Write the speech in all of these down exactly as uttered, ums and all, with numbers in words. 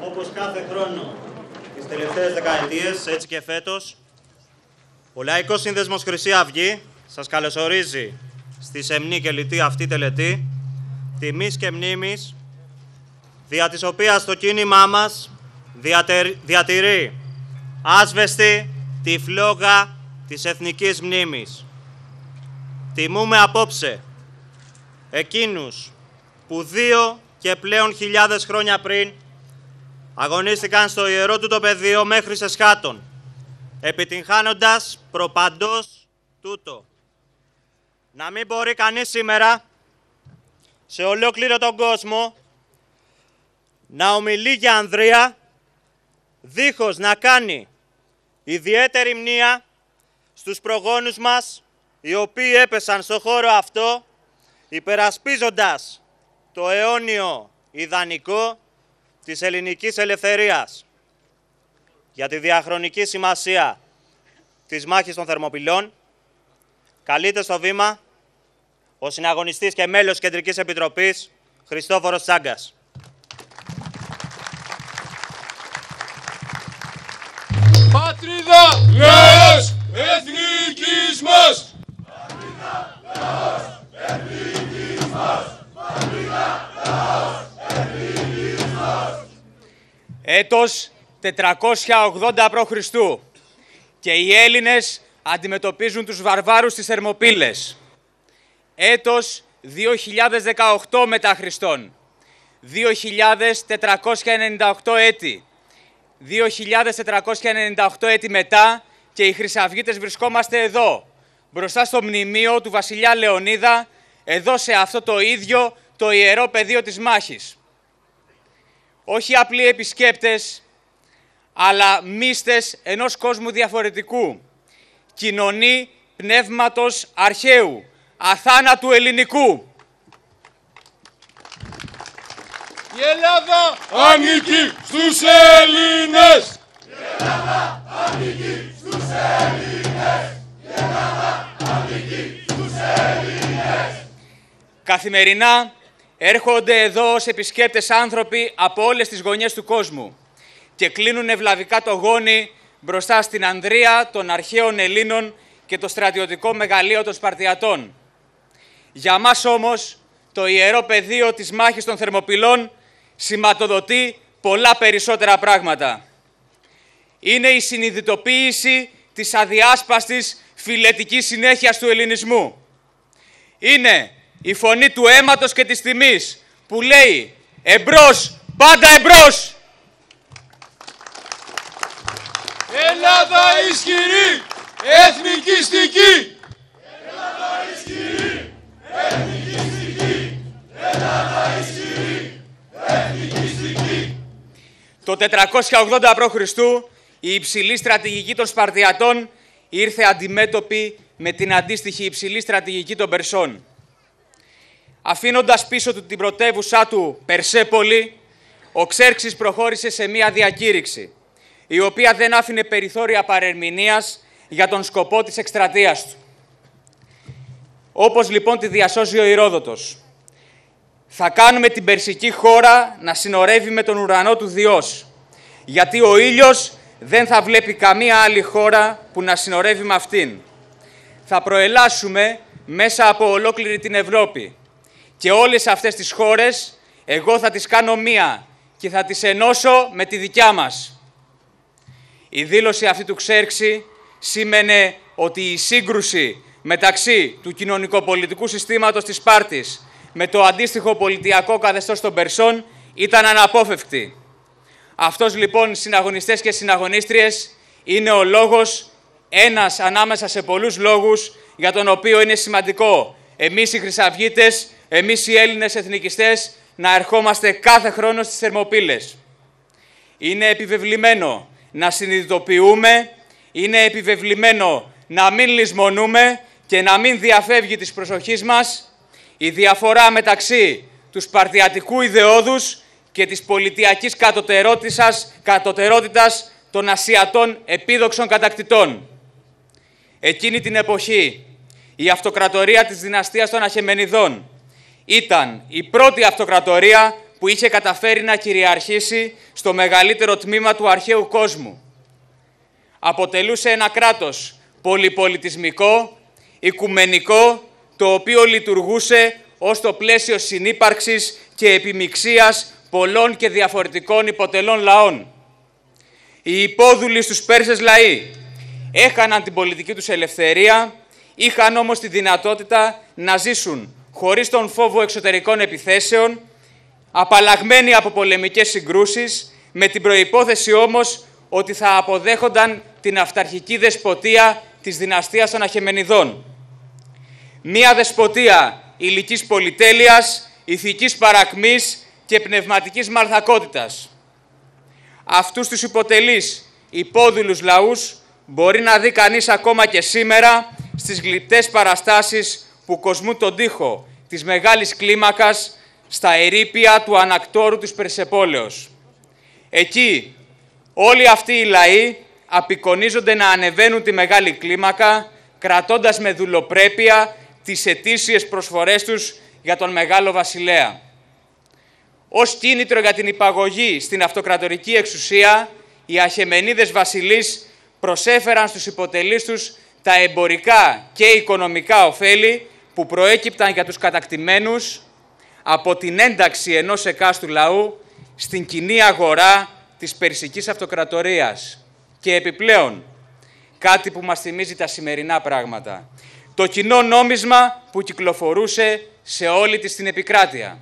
Όπως κάθε χρόνο τις τελευταίες δεκαετίες, έτσι και φέτος, ο Λαϊκός Σύνδεσμος Χρυσή Αυγή σας καλωσορίζει στη σεμνή και λιτή αυτή τελετή τιμής και μνήμης, δια της οποίας το κίνημά μας διατηρεί άσβεστη τη φλόγα της εθνικής μνήμης. Τιμούμε απόψε εκείνους που δύο και πλέον χιλιάδες χρόνια πριν αγωνίστηκαν στο ιερό του το πεδίο μέχρι σε σκάτων, επιτυγχάνοντας προπαντός τούτο. Να μην μπορεί κανείς σήμερα σε ολόκληρο τον κόσμο να ομιλεί για ανδρεία δίχως να κάνει ιδιαίτερη μνήα στους προγόνους μας, οι οποίοι έπεσαν στο χώρο αυτό υπερασπίζοντας το αιώνιο ιδανικό της ελληνικής ελευθερίας. Για τη διαχρονική σημασία της μάχης των Θερμοπυλών καλείται στο βήμα ο συναγωνιστής και μέλος Κεντρικής Επιτροπής Χριστόφορος Τσάγκας. Πατρίδα, λαός, εθνικής μας! Πατρίδα, λαός, εθνικής μας! Πατρίδα, λαός, εθνικής μας! Έτος τετρακόσια ογδόντα προ Χριστού και οι Έλληνες αντιμετωπίζουν τους βαρβάρους στις Θερμοπύλες. Έτος δύο χιλιάδες δεκαοκτώ μετά Χριστόν, δύο χιλιάδες τετρακόσια ενενήντα οκτώ έτη. δύο χιλιάδες τετρακόσια ενενήντα οκτώ έτη μετά και οι Χρυσαυγίτες βρισκόμαστε εδώ, μπροστά στο μνημείο του βασιλιά Λεωνίδα, εδώ σε αυτό το ίδιο το ιερό πεδίο της μάχης. Όχι απλοί επισκέπτες, αλλά μύστες ενός κόσμου διαφορετικού, κοινωνή πνεύματος αρχαίου, αθάνατου ελληνικού. Η Ελλάδα ανήκει στους Έλληνες! Η Ελλάδα ανήκει στους Έλληνες! Η Ελλάδα ανήκει στους Έλληνες! Καθημερινά έρχονται εδώ ως επισκέπτες άνθρωποι από όλες τις γωνιές του κόσμου και κλείνουν ευλαβικά το γόνι μπροστά στην ανδρεία των αρχαίων Ελλήνων και το στρατιωτικό μεγαλείο των Σπαρτιατών. Για μας όμως το ιερό πεδίο της μάχης των Θερμοπυλών σηματοδοτεί πολλά περισσότερα πράγματα. Είναι η συνειδητοποίηση της αδιάσπαστης φιλετικής συνέχειας του ελληνισμού. Είναι η φωνή του αίματος και της τιμής που λέει «Εμπρός, πάντα εμπρός!» Ελλάδα ισχυρή, εθνικιστική! Ελλάδα ισχυρή, εθνικιστική! Ελλάδα ισχυρή, εθνικιστική! Το τετρακόσια ογδόντα προ Χριστού η υψηλή στρατηγική των Σπαρτιατών ήρθε αντιμέτωπη με την αντίστοιχη υψηλή στρατηγική των Περσών. Αφήνοντας πίσω του την πρωτεύουσά του Περσέπολη, ο Ξέρξης προχώρησε σε μία διακήρυξη, η οποία δεν άφηνε περιθώρια παρερμηνίας για τον σκοπό της εκστρατείας του. Όπως λοιπόν τη διασώζει ο Ηρόδοτος. Θα κάνουμε την περσική χώρα να συνορεύει με τον ουρανό του Διός, γιατί ο ήλιος δεν θα βλέπει καμία άλλη χώρα που να συνορεύει με αυτήν. Θα προελάσουμε μέσα από ολόκληρη την Ευρώπη και όλες αυτές τις χώρες εγώ θα τις κάνω μία και θα τις ενώσω με τη δικιά μας. Η δήλωση αυτή του Ξέρξη σήμαινε ότι η σύγκρουση μεταξύ του κοινωνικοπολιτικού συστήματος της Σπάρτης με το αντίστοιχο πολιτιακό καθεστώς των Περσών ήταν αναπόφευκτη. Αυτός λοιπόν, συναγωνιστές και συναγωνίστριες, είναι ο λόγος, ένας ανάμεσα σε πολλούς λόγους, για τον οποίο είναι σημαντικό εμείς οι Χρυσαυγίτες, εμείς οι Έλληνες εθνικιστές, να ερχόμαστε κάθε χρόνο στις Θερμοπύλες. Είναι επιβεβλημένο να συνειδητοποιούμε, είναι επιβεβλημένο να μην λησμονούμε και να μην διαφεύγει της προσοχής μας η διαφορά μεταξύ του σπαρτιατικού ιδεώδους και της πολιτιακής κατωτερότητας των Ασιατών επίδοξων κατακτητών. Εκείνη την εποχή η αυτοκρατορία της δυναστείας των Αχεμενιδών ήταν η πρώτη αυτοκρατορία που είχε καταφέρει να κυριαρχήσει στο μεγαλύτερο τμήμα του αρχαίου κόσμου. Αποτελούσε ένα κράτος πολυπολιτισμικό, οικουμενικό, το οποίο λειτουργούσε ως το πλαίσιο συνύπαρξης και επιμιξίας πολλών και διαφορετικών υποτελών λαών. Οι υπόδουλοι στους Πέρσες λαοί έχαναν την πολιτική τους ελευθερία, είχαν όμως τη δυνατότητα να ζήσουν χωρίς τον φόβο εξωτερικών επιθέσεων, απαλλαγμένοι από πολεμικές συγκρούσεις, με την προϋπόθεση όμως ότι θα αποδέχονταν την αυταρχική δεσποτεία της δυναστείας των Αχεμενιδών. Μία δεσποτεία υλικής πολυτέλειας, ηθικής παρακμής και πνευματικής μαλθακότητας. Αυτούς τους υποτελείς υπόδουλους λαούς μπορεί να δει κανείς ακόμα και σήμερα στις γλυπτές παραστάσεις που κοσμούν τον τοίχο της μεγάλης κλίμακας στα ερείπια του ανακτόρου της Περσεπόλεως. Εκεί όλοι αυτοί οι λαοί απεικονίζονται να ανεβαίνουν τη μεγάλη κλίμακα, κρατώντας με δουλοπρέπεια τις ετήσιες προσφορές τους για τον Μεγάλο Βασιλέα. Ως κίνητρο για την υπαγωγή στην αυτοκρατορική εξουσία, οι Αχεμενίδες βασιλείς προσέφεραν στους υποτελείς τους τα εμπορικά και οικονομικά ωφέλη που προέκυπταν για τους κατακτημένους από την ένταξη ενός εκάστου λαού στην κοινή αγορά της Περσικής Αυτοκρατορίας. Και επιπλέον, κάτι που μας θυμίζει τα σημερινά πράγματα, το κοινό νόμισμα που κυκλοφορούσε σε όλη της την επικράτεια.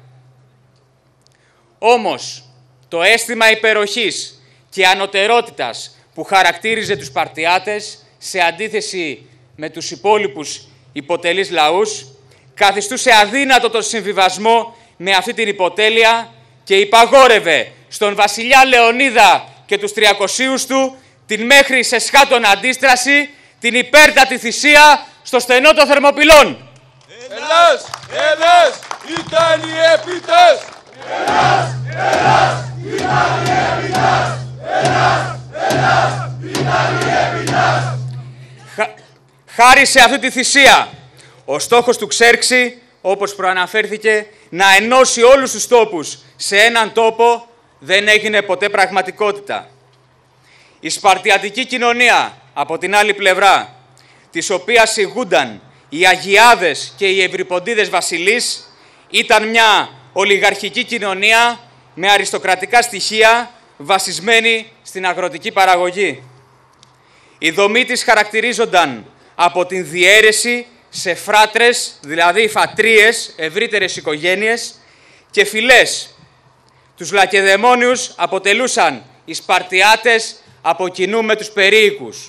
Όμως, το αίσθημα υπεροχής και ανωτερότητας που χαρακτήριζε τους Σπαρτιάτες, σε αντίθεση με τους υπόλοιπους υποτελείς λαούς, καθιστούσε αδύνατο τον συμβιβασμό με αυτή την υποτέλεια και υπαγόρευε στον βασιλιά Λεωνίδα και τους τριακοσίους του την μέχρι σε σχάτων αντίστραση, την υπέρτατη θυσία στο στενό των Θερμοπυλών. Ελλάς, Ελλάς, ήταν οι έπιτες! Ελλάς, Ελλάς, ήταν οι έπιτες! Ελλάς, Ελλάς, ήταν οι έπιτες! Χάρη σε αυτή τη θυσία, ο στόχος του Ξέρξη, όπως προαναφέρθηκε, να ενώσει όλους τους τόπους σε έναν τόπο, δεν έγινε ποτέ πραγματικότητα. Η Σπαρτιατική κοινωνία, από την άλλη πλευρά, της οποίας ηγούνταν οι Αγιάδες και οι Ευρυποντίδες βασιλείς, ήταν μια ολιγαρχική κοινωνία με αριστοκρατικά στοιχεία βασισμένη στην αγροτική παραγωγή. Η δομή της χαρακτηρίζονταν από την διαίρεση σε φράτρες, δηλαδή φατρίες, ευρύτερες οικογένειες και φυλές. Τους Λακεδαιμόνιους αποτελούσαν οι Σπαρτιάτες από κοινού με τους Περίοικους.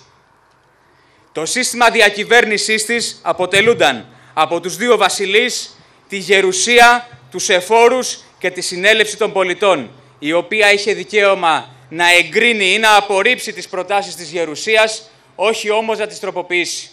Το σύστημα διακυβέρνησής της αποτελούνταν από τους δύο βασιλείς, τη Γερουσία, τους Εφόρους και τη Συνέλευση των Πολιτών, η οποία είχε δικαίωμα να εγκρίνει ή να απορρίψει τις προτάσεις της Γερουσίας, όχι όμως να τις τροποποιήσει.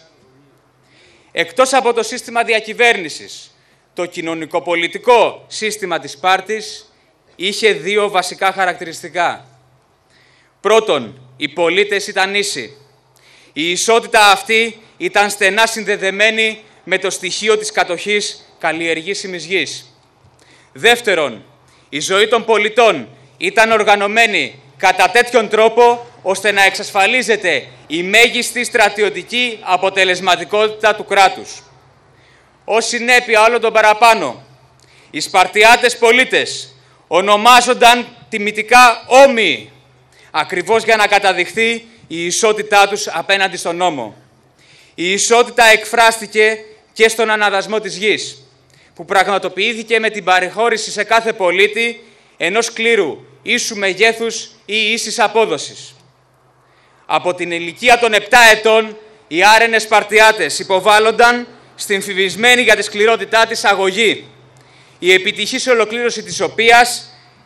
Εκτός από το σύστημα διακυβέρνησης, το κοινωνικοπολιτικό σύστημα της Σπάρτης είχε δύο βασικά χαρακτηριστικά. Πρώτον, οι πολίτες ήταν ίσοι. Η ισότητα αυτή ήταν στενά συνδεδεμένη με το στοιχείο της κατοχής καλλιεργήσιμης γης. Δεύτερον, η ζωή των πολιτών ήταν οργανωμένη κατά τέτοιον τρόπο ώστε να εξασφαλίζεται η μέγιστη στρατιωτική αποτελεσματικότητα του κράτους. Ως συνέπεια όλων των παραπάνω, οι Σπαρτιάτες πολίτες ονομάζονταν τιμητικά όμοιοι, ακριβώς για να καταδειχθεί η ισότητά τους απέναντι στον νόμο. Η ισότητα εκφράστηκε και στον αναδασμό της γης, που πραγματοποιήθηκε με την παρεχώρηση σε κάθε πολίτη ενός κλήρου ίσου μεγέθους ή ίσης απόδοσης. Από την ηλικία των επτά ετών, οι άρενες Σπαρτιάτες υποβάλλονταν στην φηβισμένη για τη σκληρότητά της αγωγή, η επιτυχής ολοκλήρωση της οποίας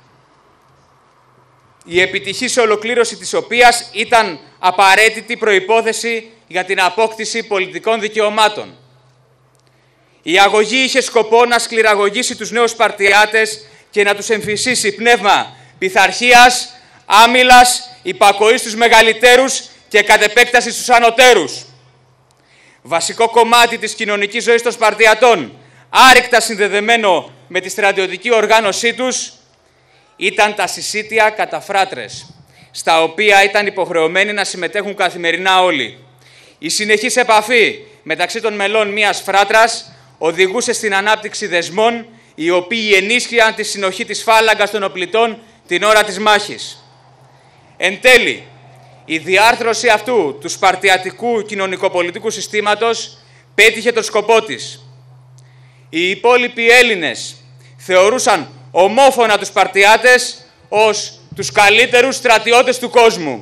η επιτυχής ολοκλήρωση της οποίας ήταν απαραίτητη προϋπόθεση για την απόκτηση πολιτικών δικαιωμάτων. Η αγωγή είχε σκοπό να σκληραγωγήσει τους νέους Σπαρτιάτες και να τους εμφυσίσει πνεύμα πειθαρχίας, άμυλας, υπακοής στους μεγαλύτερους και κατ' επέκταση στους ανωτέρους. Βασικό κομμάτι της κοινωνικής ζωής των Σπαρτιατών, άρρηκτα συνδεδεμένο με τη στρατιωτική οργάνωσή τους, ήταν τα συσίτια κατά φράτρες, στα οποία ήταν υποχρεωμένοι να συμμετέχουν καθημερινά όλοι. Η συνεχής επαφή μεταξύ των μελών μιας φράτρας οδηγούσε στην ανάπτυξη δεσμών, οι οποίοι ενίσχυαν τη συνοχή της φάλαγγας των οπλιτών την ώρα της μάχης. Εν τέλει, η διάρθρωση αυτού του σπαρτιατικού κοινωνικοπολιτικού συστήματος πέτυχε τον σκοπό της. Οι υπόλοιποι Έλληνες θεωρούσαν ομόφωνα τους Σπαρτιάτες ως τους καλύτερους στρατιώτες του κόσμου.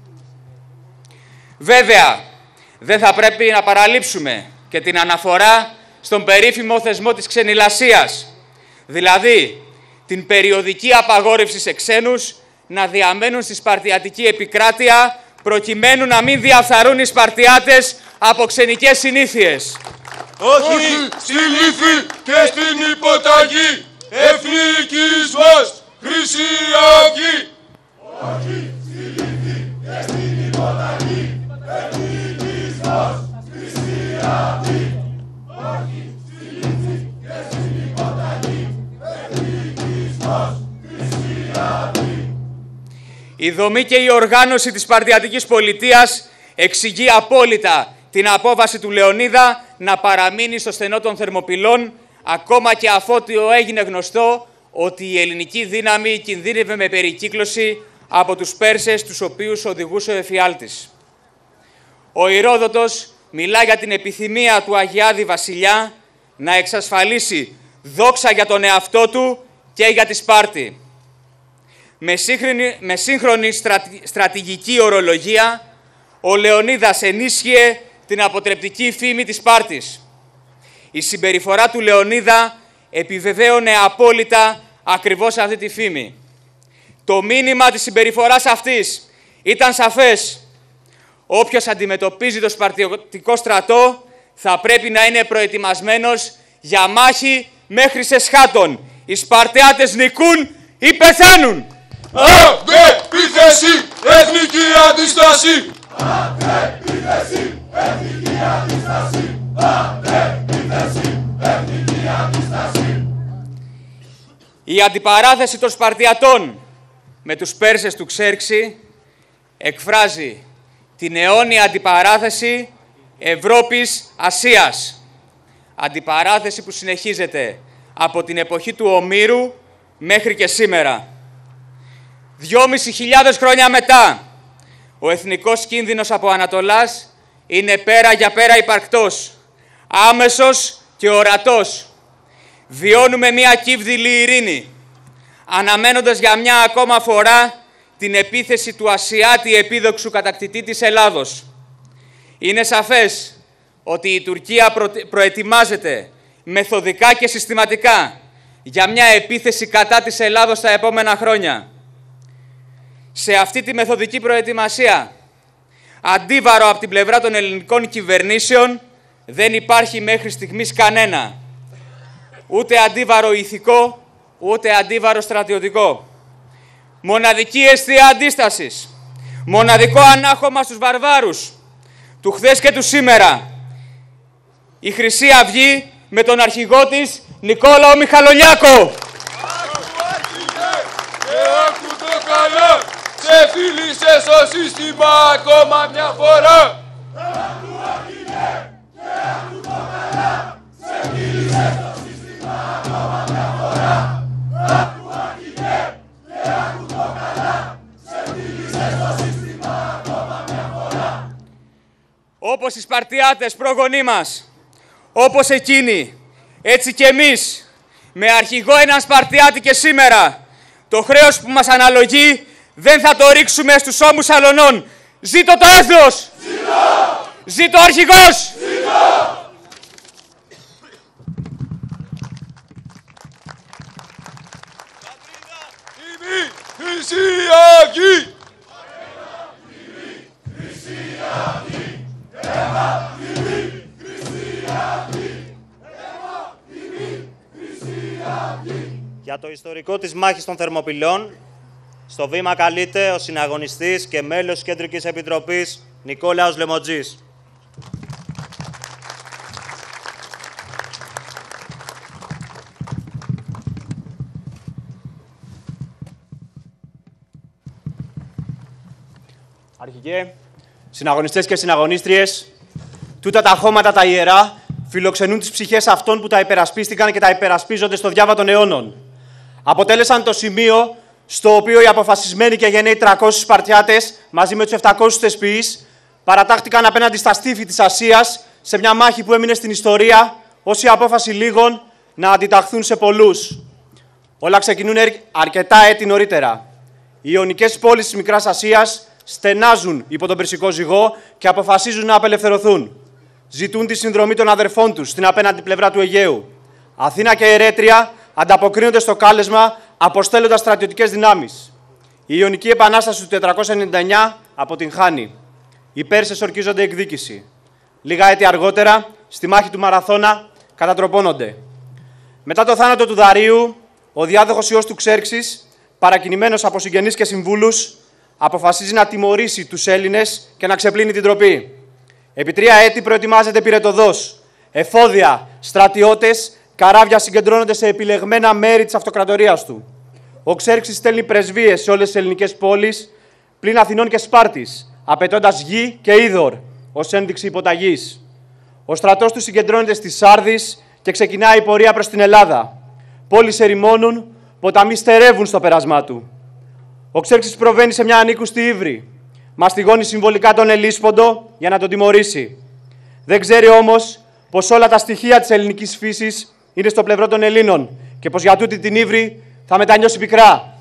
Βέβαια, δεν θα πρέπει να παραλείψουμε και την αναφορά στον περίφημο θεσμό της ξενιλασίας, δηλαδή την περιοδική απαγόρευση σε ξένους να διαμένουν στη Σπαρτιατική επικράτεια προκειμένου να μην διαφθαρούν οι Σπαρτιάτες από ξενικές συνήθειες. Όχι στη λύθη και στην υποταγή εθνικισμός, Χρυσή Αυγή. Όχι στη λύθη και στην υποταγή εθνικισμός, Χρυσή Αυγή. Όχι στη λύθη και στην υποταγή εθνικισμός, Χρυσή Αυγή. Η δομή και η οργάνωση της Σπαρτιατικής πολιτείας εξηγεί απόλυτα την απόφαση του Λεωνίδα να παραμείνει στο στενό των Θερμοπυλών, ακόμα και αφότου έγινε γνωστό ότι η ελληνική δύναμη κινδύνευε με περικύκλωση από τους Πέρσες, τους οποίους οδηγούσε ο εφιάλτης. Ο Ηρόδοτος μιλά για την επιθυμία του Αγιάδη Βασιλιά να εξασφαλίσει δόξα για τον εαυτό του και για τη Σπάρτη. Με σύγχρονη, με σύγχρονη στρατη, στρατηγική ορολογία, ο Λεωνίδας ενίσχυε την αποτρεπτική φήμη της Σπάρτης. Η συμπεριφορά του Λεωνίδα επιβεβαίωνε απόλυτα ακριβώς αυτή τη φήμη. Το μήνυμα της συμπεριφοράς αυτής ήταν σαφές. Όποιος αντιμετωπίζει το Σπαρτιωτικό στρατό θα πρέπει να είναι προετοιμασμένος για μάχη μέχρι σε σχάτων. Οι Σπαρτιάτες νικούν ή πεθαίνουν. Αντεπίθεση, εθνική αντίσταση. Αντεπίθεση, εθνική αντίσταση. Αντεπίθεση, εθνική αντίσταση. Η αντιπαράθεση των Σπαρτιατών με τους Πέρσες του Ξέρξη εκφράζει την αιώνια αντιπαράθεση Ευρώπης-Ασίας. Αντιπαράθεση που συνεχίζεται από την εποχή του Ομήρου μέχρι και σήμερα. Δυόμισι χιλιάδες χρόνια μετά, ο εθνικός κίνδυνος από Ανατολάς είναι πέρα για πέρα υπαρκτός, άμεσος και ορατός. Βιώνουμε μια κύβδηλη ειρήνη, αναμένοντας για μια ακόμα φορά την επίθεση του Ασιάτη επίδοξου κατακτητή της Ελλάδος. Είναι σαφές ότι η Τουρκία προ... προετοιμάζεται μεθοδικά και συστηματικά για μια επίθεση κατά της Ελλάδος τα επόμενα χρόνια. Σε αυτή τη μεθοδική προετοιμασία, αντίβαρο από την πλευρά των ελληνικών κυβερνήσεων δεν υπάρχει μέχρι στιγμής κανένα. Ούτε αντίβαρο ηθικό, ούτε αντίβαρο στρατιωτικό. Μοναδική αιστεία αντίστασης. Μοναδικό ανάχωμα στους βαρβάρους του χθες και του σήμερα. Η Χρυσή Αυγή με τον αρχηγό της Νικόλαο Μιχαλολιάκο. Άκου το καλά, σε φίλησε στο σύστημα ακόμα μια φορά. Άκου αρχηγέ, και άκου το καλά, σε φίλησε στο σύστημα ακόμα μια φορά. Άκου αρχηγέ, και άκου το καλά, σε φίλησε στο σύστημα ακόμα μια φορά. Όπως οι Σπαρτιάτες πρόγονοί μας, όπως εκείνοι, έτσι και εμείς, με αρχηγό έναν Σπαρτιάτη και σήμερα, το χρέος που μας αναλογεί δεν θα το ρίξουμε στους ώμους αλωνών. Ζήτω το έθνος! Ζήτω! Ζήτω ο αρχηγός! Ζήτω! Τιμή, Χρυσή Αυγή! Χρυσή Αυγή! Αίμα, τιμή, Χρυσή Αυγή! Αίμα, τιμή, Χρυσή Αυγή! Για το ιστορικό της μάχης των Θερμοπυλών, στο βήμα καλείται ο συναγωνιστής και μέλος της Κεντρικής Επιτροπής Νικόλαος Λεμοντζής. Αρχηγέ, συναγωνιστές και συναγωνίστριες, τούτα τα χώματα τα ιερά φιλοξενούν τις ψυχές αυτών που τα υπερασπίστηκαν και τα υπερασπίζονται στο διάβα των αιώνων. Αποτέλεσαν το σημείο στο οποίο οι αποφασισμένοι και γενναίοι τριακόσιοι Σπαρτιάτες, μαζί με τους επτακόσιους θεσποιείς, παρατάχτηκαν απέναντι στα στίφη της Ασίας σε μια μάχη που έμεινε στην ιστορία ως η απόφαση λίγων να αντιταχθούν σε πολλούς. Όλα ξεκινούν αρκετά έτη νωρίτερα. Οι ιωνικές πόλεις της Μικράς Ασίας στενάζουν υπό τον Περσικό ζυγό και αποφασίζουν να απελευθερωθούν. Ζητούν τη συνδρομή των αδερφών τους στην απέναντι πλευρά του Αιγαίου. Αθήνα και Ερέτρια ανταποκρίνονται στο κάλεσμα αποστέλλοντας στρατιωτικές δυνάμεις. Η Ιωνική Επανάσταση του τετρακόσια ενενήντα εννιά αποτυγχάνει. Οι Πέρσες ορκίζονται εκδίκηση. Λίγα έτη αργότερα, στη μάχη του Μαραθώνα, κατατροπώνονται. Μετά το θάνατο του Δαρίου, ο διάδοχος ιός του Ξέρξης, παρακινημένος από συγγενείς και συμβούλους, αποφασίζει να τιμωρήσει τους Έλληνες και να ξεπλύνει την τροπή. Επί τρία έτη προετοιμάζεται πυρετοδός. Εφόδια, στρατιώτες, καράβια συγκεντρώνονται σε επιλεγμένα μέρη της αυτοκρατορίας του. Ο Ξέρξης στέλνει πρεσβείες σε όλες τις ελληνικές πόλεις, πλην Αθηνών και Σπάρτης, απαιτώντας γη και είδωρ ως ένδειξη υποταγής. Ο στρατός του συγκεντρώνεται στις Σάρδεις και ξεκινάει η πορεία προς την Ελλάδα. Πόλεις ερημώνουν, ποταμοί στερεύουν στο πέρασμά του. Ο Ξέρξης προβαίνει σε μια ανήκουστη ύβρη. Μαστιγώνει συμβολικά τον Ελίσποντο για να τον τιμωρήσει. Δεν ξέρει όμως πως όλα τα στοιχεία της ελληνικής φύσης είναι στο πλευρό των Ελλήνων και πως για τούτη την ύβρη θα μετανιώσει πικρά.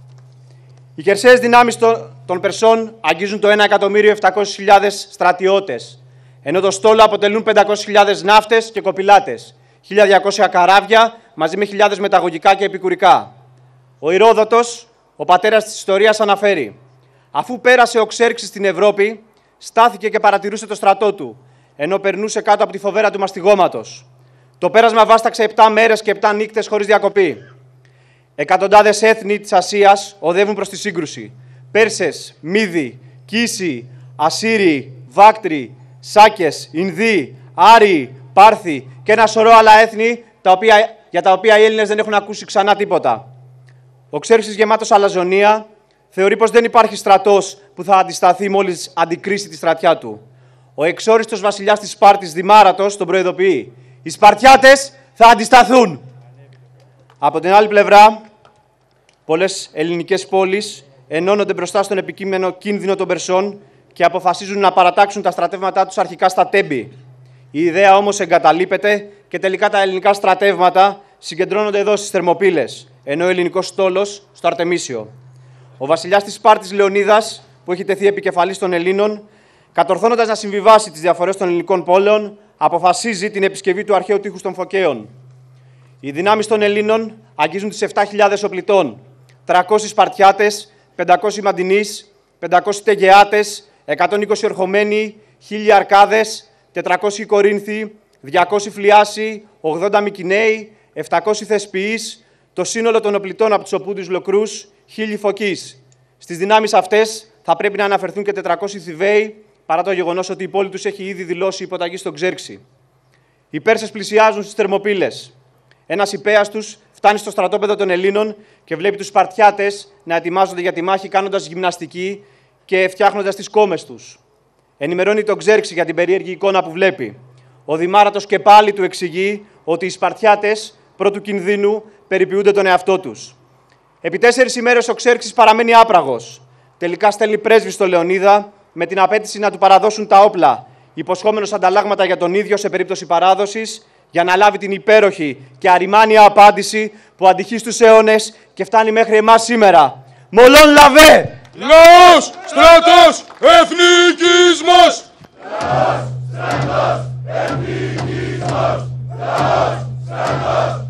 Οι χερσαίες δυνάμεις των Περσών αγγίζουν το ένα εκατομμύριο επτακόσιες χιλιάδες στρατιώτες, ενώ το στόλο αποτελούν πεντακόσιες χιλιάδες ναύτες και κοπηλάτες, χίλια διακόσια καράβια μαζί με χιλιάδες μεταγωγικά και επικουρικά. Ο Ηρόδοτος, ο πατέρας της ιστορίας, αναφέρει: αφού πέρασε ο Ξέρξης στην Ευρώπη, στάθηκε και παρατηρούσε το στρατό του, ενώ περνούσε κάτω από τη φοβέρα του μαστιγώματος. Το πέρασμα βάσταξε επτά μέρες και επτά νύκτες χωρίς διακοπή. Εκατοντάδες έθνη της Ασίας οδεύουν προς τη σύγκρουση. Πέρσες, Μύδοι, Κίσοι, Ασσύριοι, Βάκτροι, Σάκες, Ινδοί, Άριοι, Πάρθοι και ένα σωρό άλλα έθνη τα οποία, για τα οποία οι Έλληνες δεν έχουν ακούσει ξανά τίποτα. Ο Ξέρξης, γεμάτος αλαζονία, θεωρεί πως δεν υπάρχει στρατός που θα αντισταθεί μόλις αντικρίσει τη στρατιά του. Ο εξόριστος βασιλιάς της Σπάρτης, Δημάρατος, τον προειδοποιεί: οι Σπαρτιάτες θα αντισταθούν. Από την άλλη πλευρά, πολλές ελληνικές πόλεις ενώνονται μπροστά στον επικείμενο κίνδυνο των Περσών και αποφασίζουν να παρατάξουν τα στρατεύματά τους αρχικά στα Τέμπη. Η ιδέα όμως εγκαταλείπεται και τελικά τα ελληνικά στρατεύματα συγκεντρώνονται εδώ στις Θερμοπύλες, ενώ ο ελληνικός στόλος στο Αρτεμίσιο. Ο βασιλιάς της Σπάρτης, Λεωνίδας, που έχει τεθεί επικεφαλής των Ελλήνων, κατορθώνοντας να συμβιβάσει τις διαφορές των ελληνικών πόλεων, αποφασίζει την επισκευή του αρχαίου τείχους των Φωκαίων. Οι δυνάμεις των Ελλήνων αγγίζουν τις επτά χιλιάδες οπλιτών, τριακόσιοι Σπαρτιάτες, πεντακόσιοι Μαντινείς, πεντακόσιοι Τεγεάτες, εκατόν είκοσι Ορχομένοι, χίλια Αρκάδες, τετρακόσιοι Κορίνθοι, διακόσιοι Φλιάσοι, ογδόντα Μικηναίοι, επτακόσιοι Θεσποιείς, το σύνολο των οπλιτών από τους Οπούντους Λοκρούς, χίλιοι Φωκείς. Στις δυνάμεις αυτές θα πρέπει να αναφερθούν και τετρακόσιοι Θηβαίοι, παρά το γεγονός ότι η πόλη τους έχει ήδη δηλώσει υποταγή στον Ξέρξη. Οι Πέρσες πλησιάζουν στις Θερμοπύλες. Ένας υπέας τους φτάνει στο στρατόπεδο των Ελλήνων και βλέπει τους Σπαρτιάτες να ετοιμάζονται για τη μάχη κάνοντας γυμναστική και φτιάχνοντας τις κόμες τους. Ενημερώνει τον Ξέρξη για την περίεργη εικόνα που βλέπει. Ο Δημάρατος και πάλι του εξηγεί ότι οι Σπαρτιάτες πρώτου κινδύνου περιποιούνται τον εαυτό τους. Επί τέσσερις ημέρες ο Ξέρξης παραμένει άπραγος. Τελικά στέλνει πρέσβη στο Λεωνίδα με την απέτηση να του παραδώσουν τα όπλα, υποσχόμενος ανταλλάγματα για τον ίδιο σε περίπτωση παράδοσης, για να λάβει την υπέροχη και αριμάνια απάντηση που αντυχεί στους αιώνες και φτάνει μέχρι εμάς σήμερα. Μολόν λαβέ! Λαός, στρατός, εθνικισμός! Λαός, στρατός, εθνικισμός! Λαός, στρατός,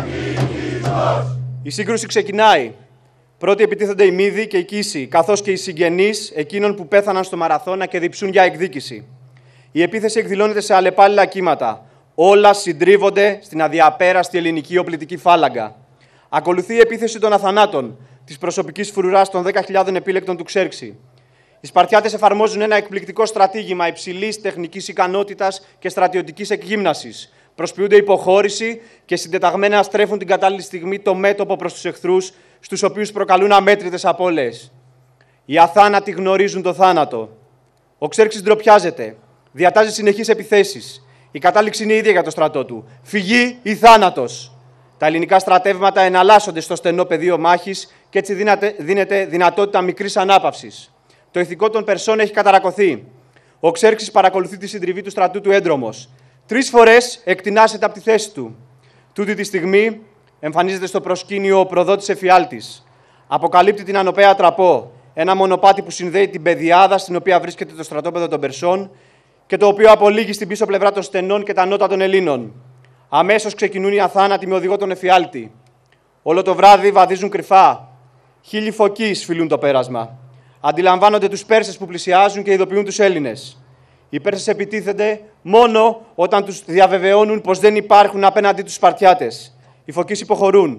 εθνικισμός! Η σύγκρουση ξεκινάει. Πρώτοι επιτίθενται οι Μύδοι και οι Κίσοι, καθώς και οι συγγενείς εκείνων που πέθαναν στο Μαραθώνα και διψούν για εκδίκηση. Η επίθεση εκδηλώνεται σε αλλεπάλληλα κύματα. Όλα συντρίβονται στην αδιαπέραστη ελληνική οπλιτική φάλαγγα. Ακολουθεί η επίθεση των Αθανάτων, της προσωπικής φρουράς των δέκα χιλιάδων επίλεκτων του Ξέρξη. Οι Σπαρτιάτες εφαρμόζουν ένα εκπληκτικό στρατήγημα υψηλής τεχνικής ικανότητας και στρατιωτικής εκγύμνασης. Προσποιούνται υποχώρηση και συντεταγμένα στρέφουν την κατάλληλη στιγμή το μέτωπο προς τους εχθρούς, στους οποίους προκαλούν αμέτρητες απώλειες. Οι αθάνατοι γνωρίζουν το θάνατο. Ο Ξέρξης ντροπιάζεται. Διατάζει συνεχείς επιθέσεις. Η κατάληξη είναι ίδια για το στρατό του. Φυγή ή θάνατος. Τα ελληνικά στρατεύματα εναλλάσσονται στο στενό πεδίο μάχης και έτσι δίνεται δυνατότητα μικρής ανάπαυσης. Το ηθικό των Περσών έχει καταρακωθεί. Ο Ξέρξης παρακολουθεί τη συντριβή του στρατού του έντρομος. Τρεις φορές εκτινάσεται από τη θέση του. Τούτη τη στιγμή εμφανίζεται στο προσκήνιο ο προδότης εφιάλτης. Αποκαλύπτει την Ανοπαία Τραπό, ένα μονοπάτι που συνδέει την πεδιάδα στην οποία βρίσκεται το στρατόπεδο των Περσών και το οποίο απολύγει στην πίσω πλευρά των στενών και τα νότα των Ελλήνων. Αμέσως ξεκινούν οι αθάνατοι με οδηγό τον εφιάλτη. Όλο το βράδυ βαδίζουν κρυφά. Χίλιοι φωκείς φυλούν το πέρασμα. Αντιλαμβάνονται τους Πέρσες που πλησιάζουν και ειδοποιούν τους Έλληνες. Οι Πέρσες επιτίθενται μόνο όταν τους διαβεβαιώνουν πως δεν υπάρχουν απέναντί τους Σπαρτιάτες. Οι φωκείς υποχωρούν.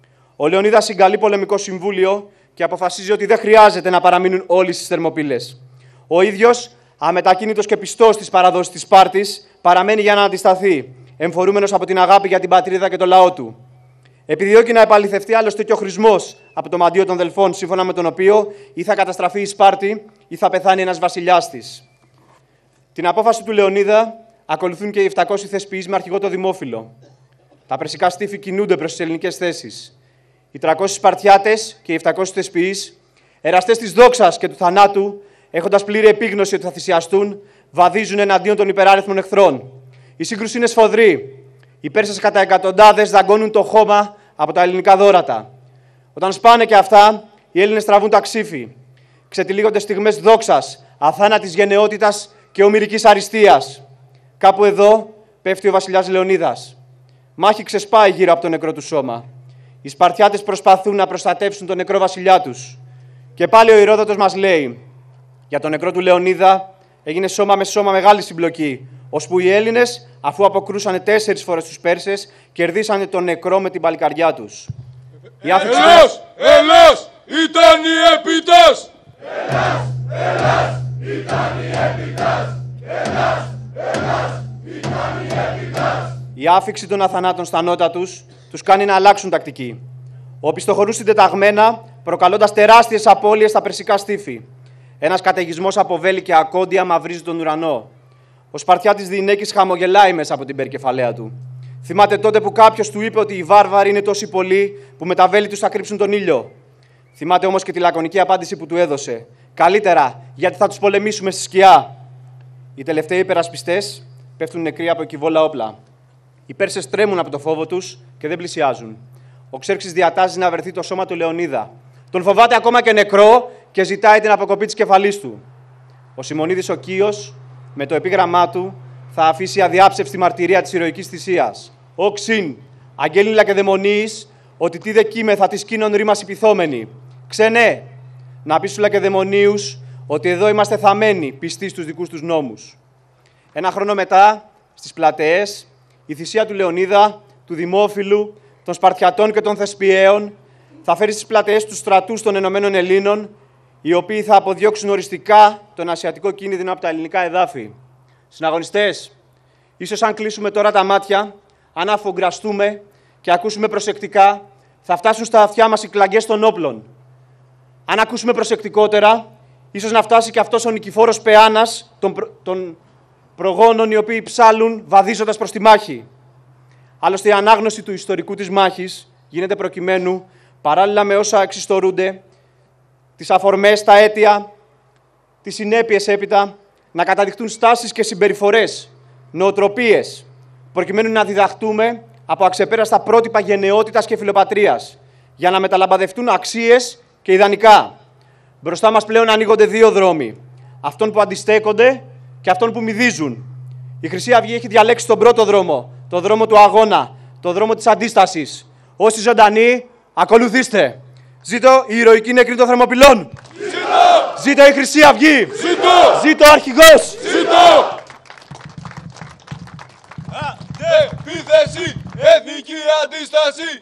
Ο Λεωνίδας συγκαλεί πολεμικό συμβούλιο και αποφασίζει ότι δεν χρειάζεται να παραμείνουν όλοι στις Θερμοπύλες. Ο ίδιος, αμετακίνητος και πιστός στις παραδόσεις της Σπάρτης, παραμένει για να αντισταθεί, εμφορούμενος από την αγάπη για την πατρίδα και το λαό του. Επιδιώκει να επαληθευτεί άλλωστε και ο χρησμός από το μαντίο των Δελφών, σύμφωνα με τον οποίο ή θα καταστραφεί η Σπάρτη ή θα πεθάνει ένας βασιλιάς της. Την απόφαση του Λεωνίδα ακολουθούν και οι επτακόσιοι θεσποιείς με αρχηγό το Δημόφυλο. Τα περσικά στίφη κινούνται προς τις ελληνικές θέσεις. Οι τριακόσιοι Σπαρτιάτες και οι επτακόσιοι θεσποιείς, εραστές της δόξας και του θανάτου, έχοντας πλήρη επίγνωση ότι θα θυσιαστούν, βαδίζουν εναντίον των υπεράριθμων εχθρών. Η σύγκρουση είναι σφοδρή. Οι Πέρσες κατά εκατοντάδες δαγκώνουν το χώμα από τα ελληνικά δώρατα. Όταν σπάνε και αυτά, οι Έλληνες τραβούν τα ξύφη. Ξετυλίγονται στιγμές δόξας, αθάνατης γενναιότητας και ομηρικής αριστείας. Κάπου εδώ πέφτει ο βασιλιάς Λεωνίδας. Μάχη ξεσπάει γύρω από το νεκρό του σώμα. Οι Σπαρτιάτες προσπαθούν να προστατεύσουν τον νεκρό βασιλιά τους. Και πάλι ο Ηρόδοτος μας λέει: για τον νεκρό του Λεωνίδα έγινε σώμα με σώμα μεγάλη συμπλοκή, ώσπου οι Έλληνες, αφού αποκρούσανε τέσσερις φορές τους Πέρσες, κερδίσανε τον νεκρό με την παλικαριά τους. Ελλάς, Ελλάς, ήταν η έπιτας! Ελλάς, Ελλάς, ήταν η έπιτας! Ελλάς, Ελλάς, ήταν η έπιτας! Η άφιξη των αθανάτων στα νότα τους τους κάνει να αλλάξουν τακτική. Οπισθοχωρούν συντεταγμένα, προκαλώντας τεράστιες απώλειες στα περσικά στίφη. Ένας καταιγισμός από βέλη και ακόντια μαυρίζει τον ουρανό. Ο Σπαρτιάτης Διηνέκης χαμογελάει μέσα από την περκεφαλαία του. Θυμάται τότε που κάποιος του είπε ότι οι βάρβαροι είναι τόσοι πολλοί που με τα βέλη τους θα κρύψουν τον ήλιο. Θυμάται όμως και τη λακωνική απάντηση που του έδωσε: καλύτερα, γιατί θα τους πολεμήσουμε στη σκιά. Οι τελευταίοι υπερασπιστές πέφτουν νεκροί από εκκιβόλα όπλα. Οι Πέρσες τρέμουν από το φόβο τους και δεν πλησιάζουν. Ο Ξέρξης διατάζει να βρεθεί το σώμα του Λεωνίδα. Τον φοβάται ακόμα και νεκρό και ζητάει την αποκοπή της κεφαλής του. Ο Σιμονίδης ο Κύος, με το επίγραμμά του, θα αφήσει αδιάψευστη μαρτυρία της ηρωικής θυσίας. Όξιν, αγγέλοι Λακεδαιμονίης, ότι τι δεκείμεθα της κείνων ρήμας υπηθόμενοι. Ξενέ, να πεις στους Λακεδαιμονίους ότι εδώ είμαστε θαμένοι, πιστοί στους δικούς τους νόμους. Ένα χρόνο μετά, στις Πλατεές, η θυσία του Λεωνίδα, του Δημόφυλου, των Σπαρτιατών και των Θεσπιαίων θα φέρει στις Πλατεές τους στρατούς των Ενωμένων Ελλήνων, οι οποίοι θα αποδιώξουν οριστικά τον ασιατικό κίνδυνο από τα ελληνικά εδάφη. Συναγωνιστές, ίσως αν κλείσουμε τώρα τα μάτια, αν αφογκραστούμε και ακούσουμε προσεκτικά, θα φτάσουν στα αυτιά μας οι κλαγκές των όπλων. Αν ακούσουμε προσεκτικότερα, ίσως να φτάσει και αυτός ο νικηφόρος πεάνας των, προ... των προγόνων οι οποίοι ψάλουν βαδίζοντας προς τη μάχη. Άλλωστε η ανάγνωση του ιστορικού της μάχης γίνεται προκειμένου, παράλληλα με όσα εξιστορούνται, τις αφορμές, τα αίτια, τις συνέπειες έπειτα, να καταδειχτούν στάσεις και συμπεριφορές, νοοτροπίες, προκειμένου να διδαχτούμε από αξεπέραστα πρότυπα γενναιότητας και φιλοπατρίας, για να μεταλαμπαδευτούν αξίες και ιδανικά. Μπροστά μας πλέον ανοίγονται δύο δρόμοι, αυτόν που αντιστέκονται και αυτόν που μηδίζουν. Η Χρυσή Αυγή έχει διαλέξει τον πρώτο δρόμο, τον δρόμο του αγώνα, τον δρόμο της αντίστασης. Όσοι ζωντανοί, ακολουθήστε. Ζήτω η ηρωική νεκρή των Θερμοπυλών. Ζήτω! Ζήτω η Χρυσή Αυγή. Ζήτω! Ζήτω ο αρχηγός. Ζήτω! Αντεπίθεση! Εθνική αντίσταση!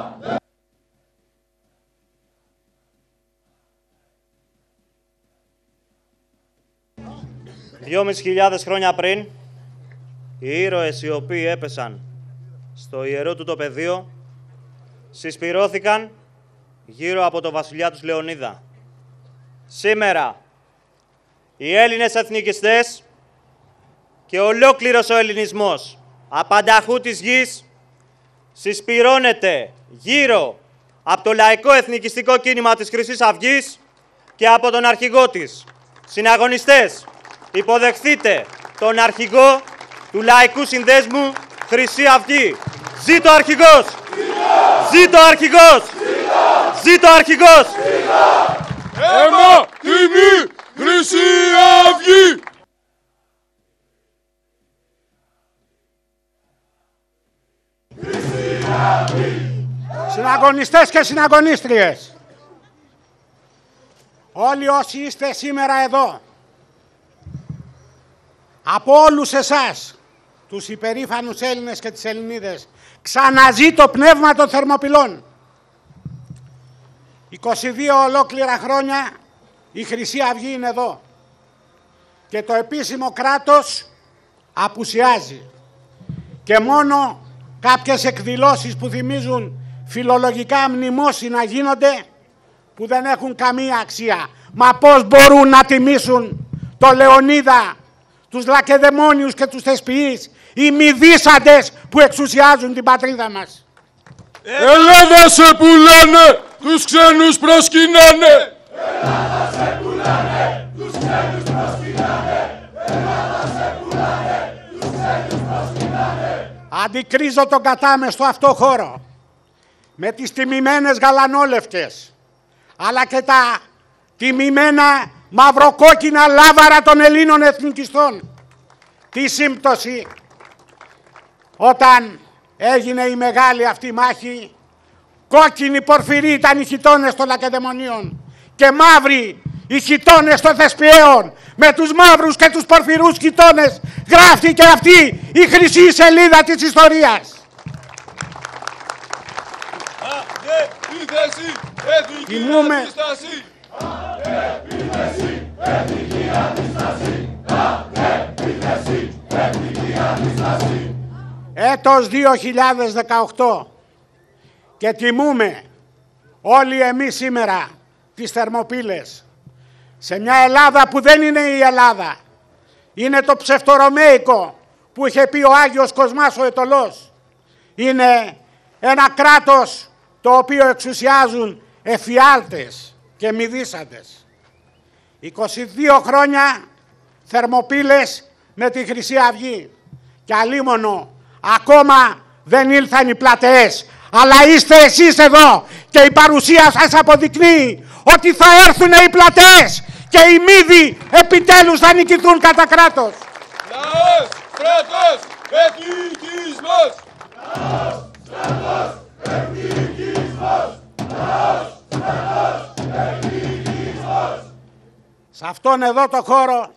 Δυόμισι χιλιάδες χρόνια πριν, οι ήρωες οι οποίοι έπεσαν στο ιερό του το πεδίο συσπυρώθηκαν γύρω από το βασιλιά τους Λεωνίδα. Σήμερα οι Έλληνες εθνικιστές και ολόκληρος ο ελληνισμός απανταχού της γης συσπυρώνεται γύρω από το λαϊκό εθνικιστικό κίνημα της Χρυσής Αυγής και από τον αρχηγό της. Συναγωνιστές, υποδεχθείτε τον αρχηγό του Λαϊκού Συνδέσμου Χρυσή Αυγή. Ζήτω ο αρχηγός! Ζήτω ο αρχηγός! Ζήτω ο αρχηγός! Αίμα, τιμή, Χρυσή Αυγή! Συναγωνιστές και συναγωνίστριες, όλοι όσοι είστε σήμερα εδώ, από όλους εσάς, τους υπερήφανους Έλληνες και τις Ελληνίδες, ξαναζεί το πνεύμα των Θερμοπυλών. είκοσι δύο ολόκληρα χρόνια η Χρυσή Αυγή είναι εδώ και το επίσημο κράτος απουσιάζει και μόνο κάποιες εκδηλώσεις που θυμίζουν φιλολογικά μνημόσυνα γίνονται που δεν έχουν καμία αξία. Μα πώς μπορούν να τιμήσουν το Λεωνίδα, τους Λακεδαιμόνιους και τους Θεσποιείς, οι μηδίσαντες που εξουσιάζουν την πατρίδα μας. Ελλάδα σε πουλάνε, τους ξένους προσκυνάνε. Ελλάδα σε πουλάνε, τους ξένους προσκυνάνε. Ελλάδα σε πουλάνε, τους ξένους προσκυνάνε. Αντικρίζω τον κατάμεστο αυτό χώρο με τις τιμημένες γαλανόλευκες αλλά και τα τιμημένα μαυροκόκκινα λάβαρα των Ελλήνων εθνικιστών. Τι σύμπτωση όταν έγινε η μεγάλη αυτή μάχη, κόκκινοι πορφυροί ήταν οι χιτώνες των Λακεδαιμονίων και μαύροι οι χιτώνες των Θεσπιαίων. Με τους μαύρους και τους πορφυρούς χιτώνες γράφτηκε αυτή η χρυσή σελίδα της ιστορίας. Αντεπίθεση, εθνική Τιμούμε. αντίσταση. Αντεπίθεση, εθνική αντίσταση. Αντεπίθεση, εθνική αντίσταση. Έτος δύο χιλιάδες δεκαοκτώ και τιμούμε όλοι εμείς σήμερα τις Θερμοπύλες σε μια Ελλάδα που δεν είναι η Ελλάδα. Είναι το ψευτορωμαϊκό που είχε πει ο Άγιος Κοσμάς ο Αιτωλός. Είναι ένα κράτος το οποίο εξουσιάζουν εφιάλτες και μηδίσαντες. είκοσι δύο χρόνια Θερμοπύλες με τη Χρυσή Αυγή και αλίμονο ακόμα δεν ήλθαν οι πλατεές, αλλά είστε εσείς εδώ και η παρουσία σας αποδεικνύει ότι θα έρθουν οι πλατεές και οι μύδοι επιτέλους θα νικηθούν κατά κράτος. Λαός, κράτος, εθνικισμός. Λαός, στρατός, εθνικισμός. Λαός, στρατός, εθνικισμός. Σε αυτόν εδώ το χώρο,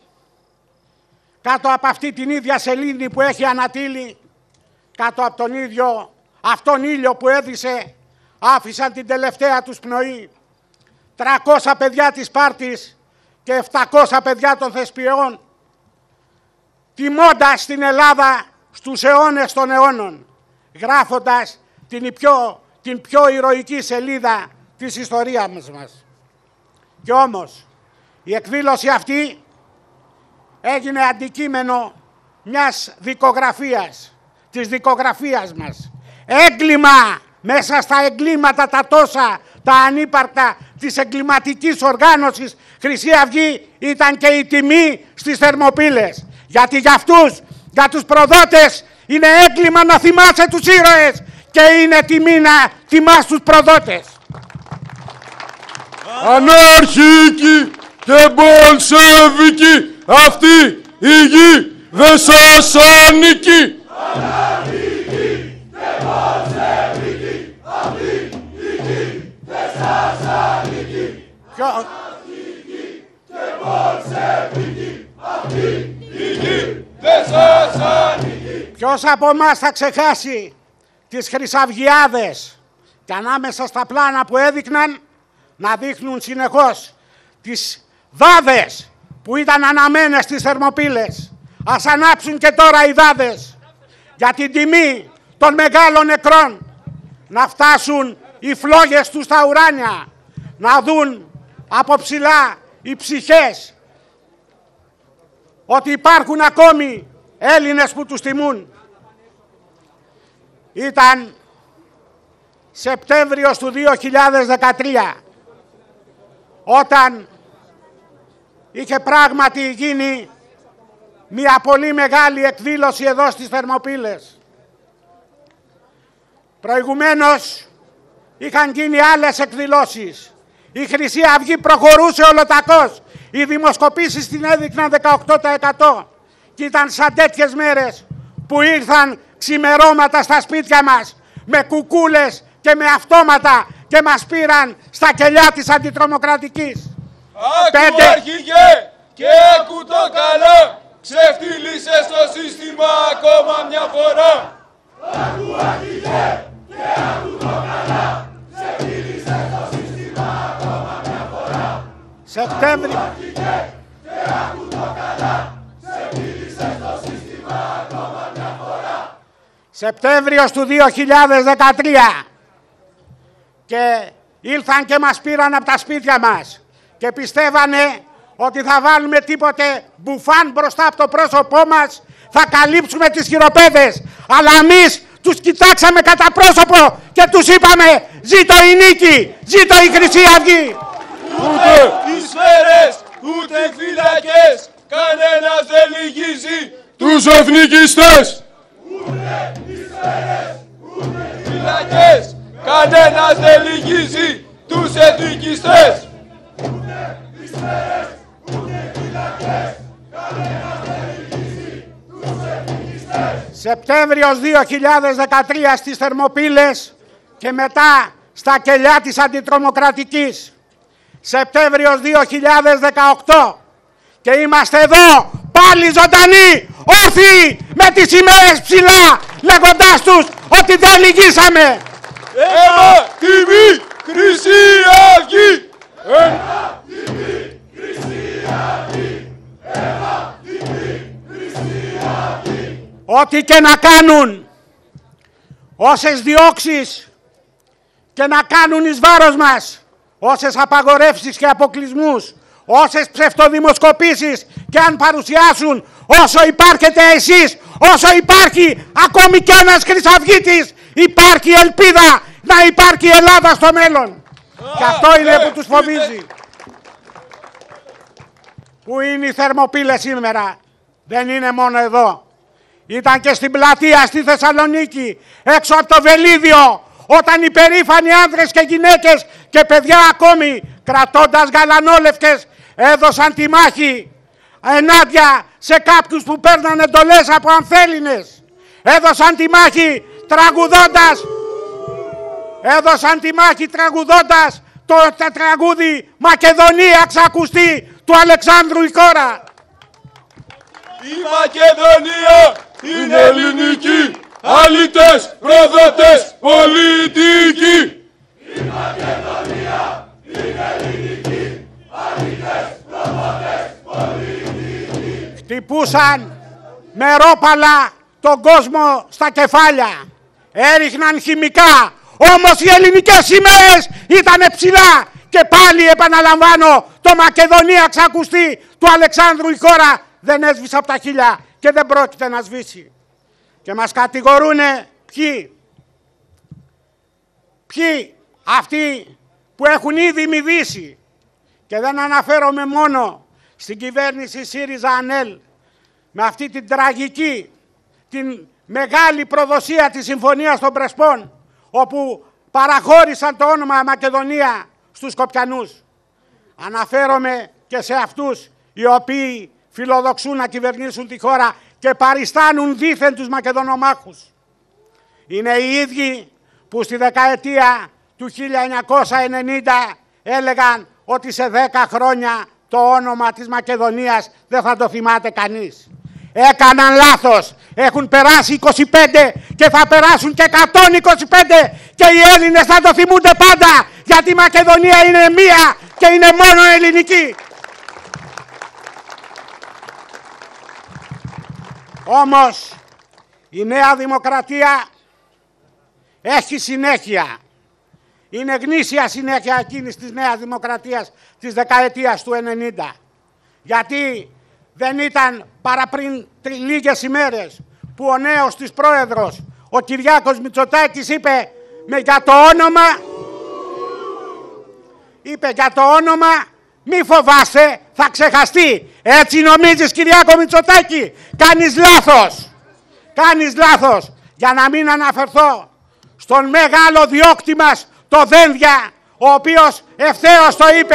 κάτω από αυτή την ίδια σελήνη που έχει ανατείλει, κάτω από τον ίδιο αυτόν ήλιο που έδισε, άφησαν την τελευταία τους πνοή τριακόσια παιδιά της Σπάρτης και επτακόσια παιδιά των Θεσπιαιών, τιμώντας την Ελλάδα στους αιώνες των αιώνων, γράφοντας την πιο, την πιο ηρωική σελίδα της ιστορίας μας. Και όμως η εκδήλωση αυτή έγινε αντικείμενο μιας δικογραφίας, της δικογραφίας μας. Έγκλημα μέσα στα εγκλήματα τα τόσα, τα ανύπαρκτα της εγκληματικής οργάνωσης Χρυσή Αυγή ήταν και η τιμή στις Θερμοπύλες. Γιατί για αυτούς, για τους προδότες, είναι έγκλημα να θυμάσαι τους ήρωες και είναι τιμή να θυμάσαι τους προδότες. Αναρχική και μπολσεβική, αυτή η γη δεν σας ανήκει. Αναρχική και μπολσεβική, αυτή η γη δεν σας ανήκει. Ποιο... Αναρχική και μπολσεβική, αυτή Η γη δεν σας ανήκει. Ποιος από εμάς θα ξεχάσει τις χρυσαυγιάδες και ανάμεσα στα πλάνα που έδειχναν να δείχνουν συνεχώς τις δάδες που ήταν αναμένες στις Θερμοπύλες. Ας ανάψουν και τώρα οι δάδες για την τιμή των μεγάλων νεκρών. Να φτάσουν οι φλόγες τους στα ουράνια, να δουν από ψηλά οι ψυχές ότι υπάρχουν ακόμη Έλληνες που τους τιμούν. Ήταν Σεπτέμβριος του δύο χιλιάδες δεκατρία, όταν είχε πράγματι γίνει μια πολύ μεγάλη εκδήλωση εδώ στις Θερμοπύλες. Προηγουμένως είχαν γίνει άλλες εκδηλώσεις. Η Χρυσή Αυγή προχωρούσε ολοτακώς. Οι δημοσκοπήσεις την έδειχναν δεκαοκτώ τοις εκατό. Και ήταν σαν τέτοιες μέρες που ήρθαν ξημερώματα στα σπίτια μας με κουκούλες και με αυτόματα και μας πήραν στα κελιά της αντιτρομοκρατικής. Άκου Πέντε... αρχηγέ και άκου το καλά, ξεφτύλισες το σύστημα ακόμα μια φορά. Άκου αρχηγέ και άκου το καλά, ξεφτύλισες το σύστημα ακόμα μια φορά. Σεπτέμβρη... Άκου αρχηγέ και άκου το καλά, ξεφτύλισες το σύστημα ακόμα μια φορά. Σεπτέμβριος του δύο χιλιάδες δεκατρία, και ήλθαν και μας πήραν από τα σπίτια μας και πιστεύανε ότι θα βάλουμε τίποτε μπουφάν μπροστά από το πρόσωπό μας, θα καλύψουμε τις χειροπέδες. Αλλά εμείς τους κοιτάξαμε κατά πρόσωπο και τους είπαμε ζήτω η νίκη, ζήτω η Χρυσή Αυγή. Ούτε οι σφαίρες, ούτε οι φυλακές, κανένας δεν λυγίζει τους εθνικιστές. Ούτε οι σφαίρες, ούτε οι Φυλακές, κανένας δεν λυγίζει τους εθνικιστές. ούτε οι σφαίρες, ούτε οι φυλακές, κανένας δεν λυγίζει τους εθνικιστές. Σεπτέμβριος δύο χιλιάδες δεκατρία στις Θερμοπύλες και μετά στα κελιά της αντιτρομοκρατικής. Σεπτέμβριος δύο χιλιάδες δεκαοκτώ και είμαστε εδώ πάλι ζωντανοί, όρθιοι με τις σημαίες ψηλά, λέγοντάς τους ότι δεν λυγίσαμε. Αίμα, τιμή, Χρυσή Αυγή! Αίμα, τιμή, Χρυσή Αυγή! Αίμα, τιμή, Χρυσή Αυγή! Ό,τι και να κάνουν, όσες διώξεις και να κάνουν εις βάρος μας, όσες απαγορεύσεις και αποκλεισμούς, όσες ψευτοδημοσκοπήσεις και αν παρουσιάσουν, όσο υπάρχετε εσείς, όσο υπάρχει ακόμη κι ένας χρυσαυγίτης, υπάρχει ελπίδα να υπάρχει η Ελλάδα στο μέλλον. Και αυτό είναι που τους φοβίζει. Πού είναι οι Θερμοπύλες σήμερα? Δεν είναι μόνο εδώ. Ήταν και στην πλατεία στη Θεσσαλονίκη, έξω από το Βελίδιο, όταν οι περήφανοι άνδρες και γυναίκες και παιδιά ακόμη, κρατώντας γαλανόλευκες, έδωσαν τη μάχη ενάντια σε κάποιους που παίρναν εντολές από ανθέληνες. Έδωσαν τη μάχη τραγουδώντας, έδωσαν τη μάχη τραγουδώντας το τραγούδι «Μακεδονία ξακουστεί» του Αλεξάνδρου η κόρα. Η Μακεδονία είναι ελληνική, αλήτες, προδότες, πολιτικοί. Η Μακεδονία είναι ελληνική, αλήτες, προδότες, πολιτικοί. Χτυπούσαν με ρόπαλα τον κόσμο στα κεφάλια. Έριχναν χημικά. Όμως οι ελληνικές σημαίες ήτανε ψηλά. Και πάλι επαναλαμβάνω, το Μακεδονία ξακουστεί του Αλεξάνδρου η χώρα δεν έσβησε από τα χείλια και δεν πρόκειται να σβήσει. Και μας κατηγορούνε ποιοι. Ποιοι αυτοί που έχουν ήδη μηδήσει. Και δεν αναφέρομαι μόνο στην κυβέρνηση ΣΥΡΙΖΑ-ΑΝΕΛ με αυτή την τραγική, την μεγάλη προδοσία της Συμφωνίας των Πρεσπών, όπου παραχώρησαν το όνομα Μακεδονία στους Σκοπιανούς. Αναφέρομαι και σε αυτούς οι οποίοι φιλοδοξούν να κυβερνήσουν τη χώρα και παριστάνουν δήθεν τους Μακεδονομάχους. Είναι οι ίδιοι που στη δεκαετία του χίλια εννιακόσια ενενήντα έλεγαν ότι σε δέκα χρόνια το όνομα της Μακεδονίας δεν θα το θυμάται κανείς. Έκαναν λάθος. Έχουν περάσει είκοσι πέντε και θα περάσουν και εκατόν είκοσι πέντε και οι Έλληνες θα το θυμούνται πάντα, γιατί η Μακεδονία είναι μία και είναι μόνο ελληνική. Όμως η Νέα Δημοκρατία έχει συνέχεια. είναι γνήσια συνέχεια εκείνης της Νέας Δημοκρατίας της δεκαετίας του ενενήντα. Γιατί δεν ήταν παρά πριν λίγες ημέρες που ο νέος της πρόεδρος, ο Κυριάκος Μητσοτάκης, είπε με για το όνομα, είπε για το όνομα μη φοβάσαι, θα ξεχαστεί. Έτσι νομίζεις, Κυριάκο Μητσοτάκη? Κάνεις λάθος. Κάνεις λάθος. Για να μην αναφερθώ στον μεγάλο διώκτη μας, το Δένδια, ο οποίος ευθέως το είπε,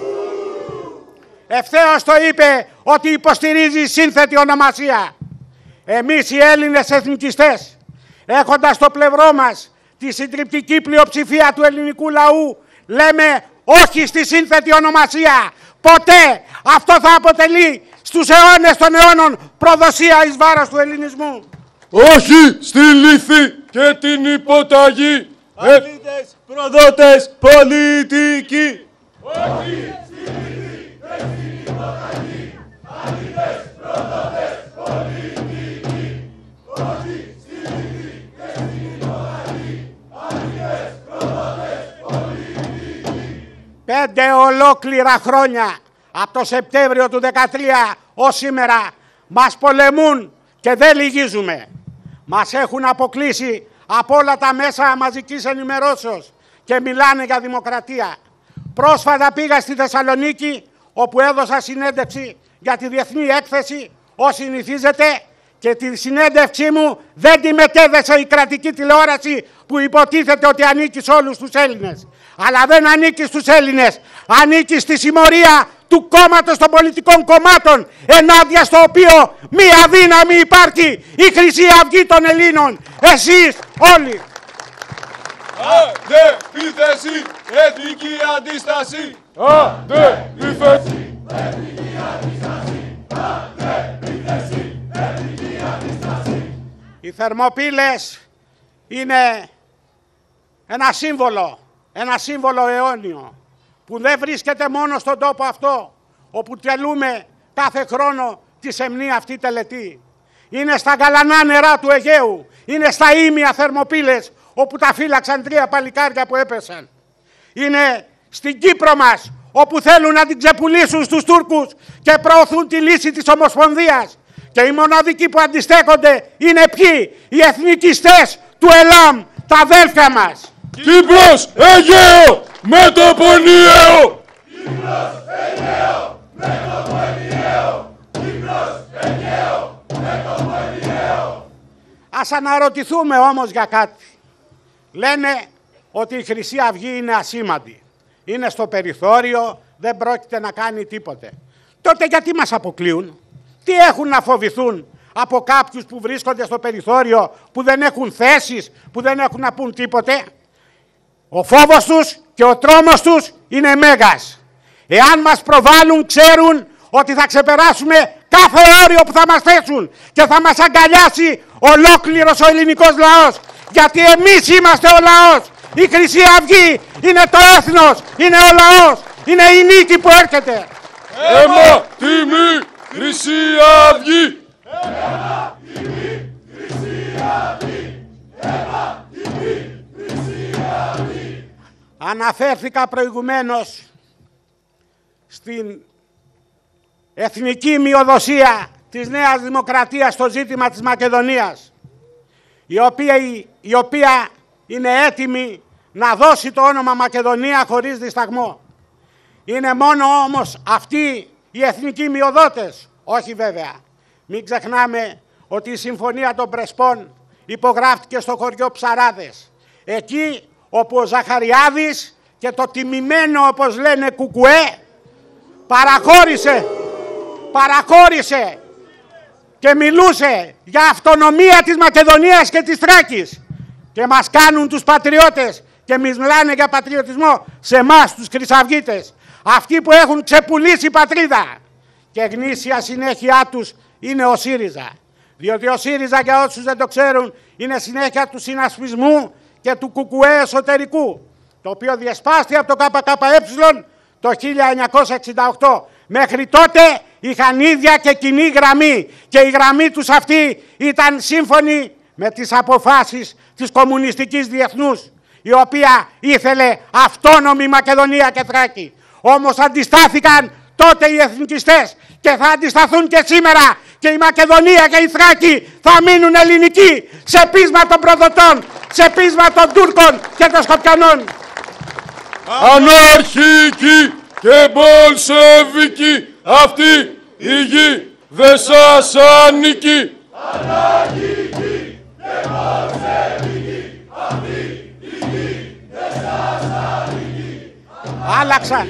ευθέως το είπε ότι υποστηρίζει σύνθετη ονομασία. Εμείς οι Έλληνες εθνικιστές, έχοντας στο πλευρό μας τη συντριπτική πλειοψηφία του ελληνικού λαού, λέμε όχι στη σύνθετη ονομασία. Ποτέ. Αυτό θα αποτελεί στους αιώνες των αιώνων προδοσία εις βάρος του ελληνισμού. Όχι στη λύθη και την υποταγή. Αθλητές, προδότες, πολιτικοί. Όχι στη λύθη και την υποταγή. Αθλητές, προδότες, πολιτικοί. Όχι στη λύθη και την υποταγή. Αθλητές, προδότες, πολιτικοί. Πέντε ολόκληρα χρόνια από το Σεπτέμβριο του δεκατρία ως σήμερα μας πολεμούν και δεν λυγίζουμε. Μας έχουν αποκλείσει από όλα τα μέσα μαζικής ενημερώσεως και μιλάνε για δημοκρατία. Πρόσφατα πήγα στη Θεσσαλονίκη, όπου έδωσα συνέντευξη για τη Διεθνή Έκθεση, ως συνηθίζεται, και τη συνέντευξή μου δεν τη μετέδεσε η κρατική τηλεόραση που υποτίθεται ότι ανήκει σε όλους τους Έλληνες. Αλλά δεν ανήκει στους Έλληνες, ανήκει στη συμμορία του κόμματος των πολιτικών κομμάτων, ενάντια στο οποίο μία δύναμη υπάρχει, η Χρυσή Αυγή των Ελλήνων, εσείς όλοι. Αντεπίθεση, εθνική αντίσταση. Αντεπίθεση, εθνική αντίσταση. Αντεπίθεση, εθνική αντίσταση. Οι Θερμοπύλες είναι ένα σύμβολο, ένα σύμβολο αιώνιο, που δεν βρίσκεται μόνο στον τόπο αυτό, όπου τελούμε κάθε χρόνο τη σεμνή αυτή τελετή. Είναι στα γαλανά νερά του Αιγαίου, είναι στα ήμια Θερμοπύλες, όπου τα φύλαξαν τρία παλικάρια που έπεσαν. Είναι στην Κύπρο μας, όπου θέλουν να την ξεπουλήσουν στους Τούρκους και προωθούν τη λύση της Ομοσπονδίας. Και οι μοναδικοί που αντιστέκονται είναι ποιοι? Οι εθνικιστές του ΕΛΑΜ, τα αδέλφια μας. Κύπρος, Αιγαίο, μέτωπο ενιαίο. Κύπρος, Αιγαίο, μέτωπο ενιαίο. Κύπρος, Αιγαίο, μέτωπο ενιαίο. Ας αναρωτηθούμε όμως για κάτι. Λένε ότι η Χρυσή Αυγή είναι ασήμαντη. Είναι στο περιθώριο, δεν πρόκειται να κάνει τίποτε. Τότε γιατί μας αποκλείουν? Τι έχουν να φοβηθούν από κάποιους που βρίσκονται στο περιθώριο, που δεν έχουν θέσεις, που δεν έχουν να πούν τίποτε? Ο φόβος τους και ο τρόμος τους είναι μέγας. Εάν μας προβάλλουν, ξέρουν ότι θα ξεπεράσουμε κάθε όριο που θα μας θέσουν και θα μας αγκαλιάσει ολόκληρος ο ελληνικός λαός. Γιατί εμείς είμαστε ο λαός. Η Χρυσή Αυγή είναι το έθνος, είναι ο λαός, είναι η νίκη που έρχεται. Αίμα, τιμή, Χρυσή Αυγή. Αίμα, τιμή, Χρυσή Αυγή. Αίμα, τιμή, Χρυσή Αυγή. Αναφέρθηκα προηγουμένως στην εθνική μειοδοσία της Νέας Δημοκρατίας στο ζήτημα της Μακεδονίας, η οποία, η οποία είναι έτοιμη να δώσει το όνομα Μακεδονία χωρίς δισταγμό. Είναι μόνο όμως αυτοί οι εθνικοί μειοδότες? Όχι βέβαια. Μην ξεχνάμε ότι η Συμφωνία των Πρεσπών υπογράφτηκε στο χωριό Ψαράδες. Εκεί όπου ο Ζαχαριάδης και το τιμημένο, όπως λένε, Κουκουέ παραχώρησε, παραχώρησε και μιλούσε για αυτονομία της Μακεδονίας και της Θράκης. Και μας κάνουν τους πατριώτες και μιλάνε για πατριωτισμό σε εμάς τους χρυσαυγίτες. Αυτοί που έχουν ξεπουλήσει πατρίδα. Και γνήσια συνέχεια τους είναι ο ΣΥΡΙΖΑ. Διότι ο ΣΥΡΙΖΑ, για όσους δεν το ξέρουν, είναι συνέχεια του συνασπισμού και του Κουκουέ εσωτερικού, το οποίο διασπάστη από το ΚΚΕ το χίλια εννιακόσια εξήντα οκτώ. Μέχρι τότε είχαν ίδια και κοινή γραμμή και η γραμμή τους αυτή ήταν σύμφωνη με τις αποφάσεις της κομμουνιστικής διεθνούς. η οποία ήθελε αυτόνομη Μακεδονία και Θράκη. Όμως αντιστάθηκαν τότε οι εθνικιστές και θα αντισταθούν και σήμερα, και η Μακεδονία και η Θράκη θα μείνουν ελληνικοί σε πείσμα των προδοτών, σε πείσμα των Τούρκων και των Σκοπιανών. Αναρχική και μπολσεβική, αυτή η γη δεν σας ανήκει. Αναρχική και μπολσεβική, αυτή η γη δεν σας ανήκει. Άλλαξαν.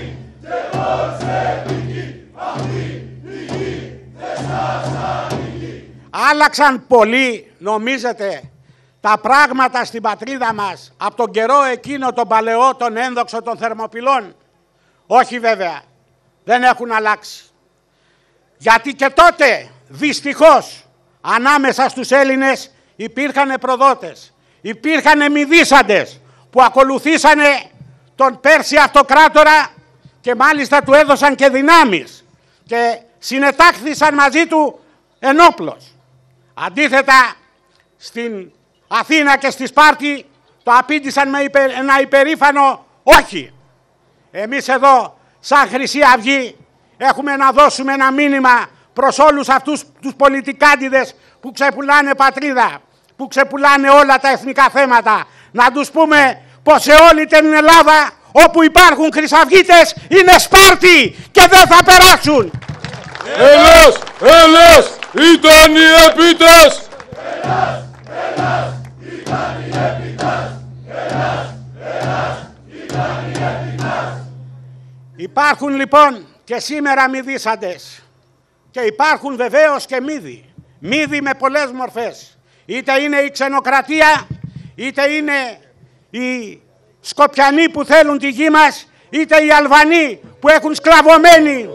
Άλλαξαν πολύ, νομίζετε, τα πράγματα στην πατρίδα μας από τον καιρό εκείνο τον παλαιό, τον ένδοξο των Θερμοπυλών? Όχι βέβαια, δεν έχουν αλλάξει. Γιατί και τότε, δυστυχώς, ανάμεσα στους Έλληνες υπήρχαν προδότες, υπήρχαν μηδίσαντες που ακολουθήσανε τον Πέρσι αυτοκράτορα και μάλιστα του έδωσαν και δυνάμεις και συνετάχθησαν μαζί του ενόπλος. Αντίθετα, στην Αθήνα και στη Σπάρτη το απήντησαν με υπε... ένα υπερήφανο όχι. Εμείς εδώ, σαν Χρυσή Αυγή, έχουμε να δώσουμε ένα μήνυμα προς όλους αυτούς τους πολιτικάντιδες που ξεπουλάνε πατρίδα, που ξεπουλάνε όλα τα εθνικά θέματα. Να τους πούμε πως σε όλη την Ελλάδα όπου υπάρχουν χρυσαυγίτες είναι Σπάρτη και δεν θα περάσουν. Ελλάς, Ελλάς, ήταν οι επίτες. Ελλάς, Ελλάς, ήταν οι επίτες. Ελλάς, Ελλάς, ήταν οι επίτες. Υπάρχουν λοιπόν και σήμερα μηδίσαντες και υπάρχουν βεβαίως και μύδι. Μύδι με πολλές μορφές. Είτε είναι η ξενοκρατία, είτε είναι οι Σκοπιανοί που θέλουν τη γη μας, είτε οι Αλβανοί που έχουν σκλαβωμένη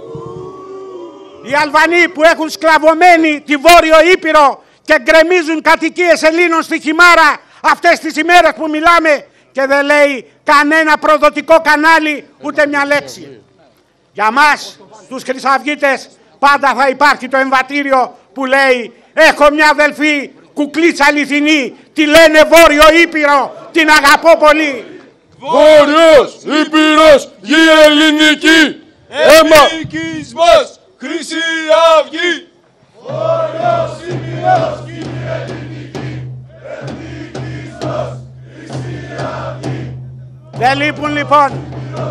οι Αλβανοί που έχουν σκλαβωμένη τη Βόρειο Ήπειρο και γκρεμίζουν κατοικίες Ελλήνων στη Χιμάρα αυτές τις ημέρες που μιλάμε και δεν λέει κανένα προδοτικό κανάλι ούτε μια λέξη. Για μας τους Χρυσαυγίτες πάντα θα υπάρχει το εμβατήριο που λέει έχω μια αδελφή κουκλίτσα αληθινή, τη λένε Βόρειο Ήπειρο, την αγαπώ πολύ. Βόρειος Ήπειρος, γη ελληνική, αίμα Εθνικής μας, Χρυσή Αυγή. Βόρειος Ήπειρος, γη ελληνική, εθνικής μας, Χρυσή Αυγή. Δεν λείπουν λοιπόν.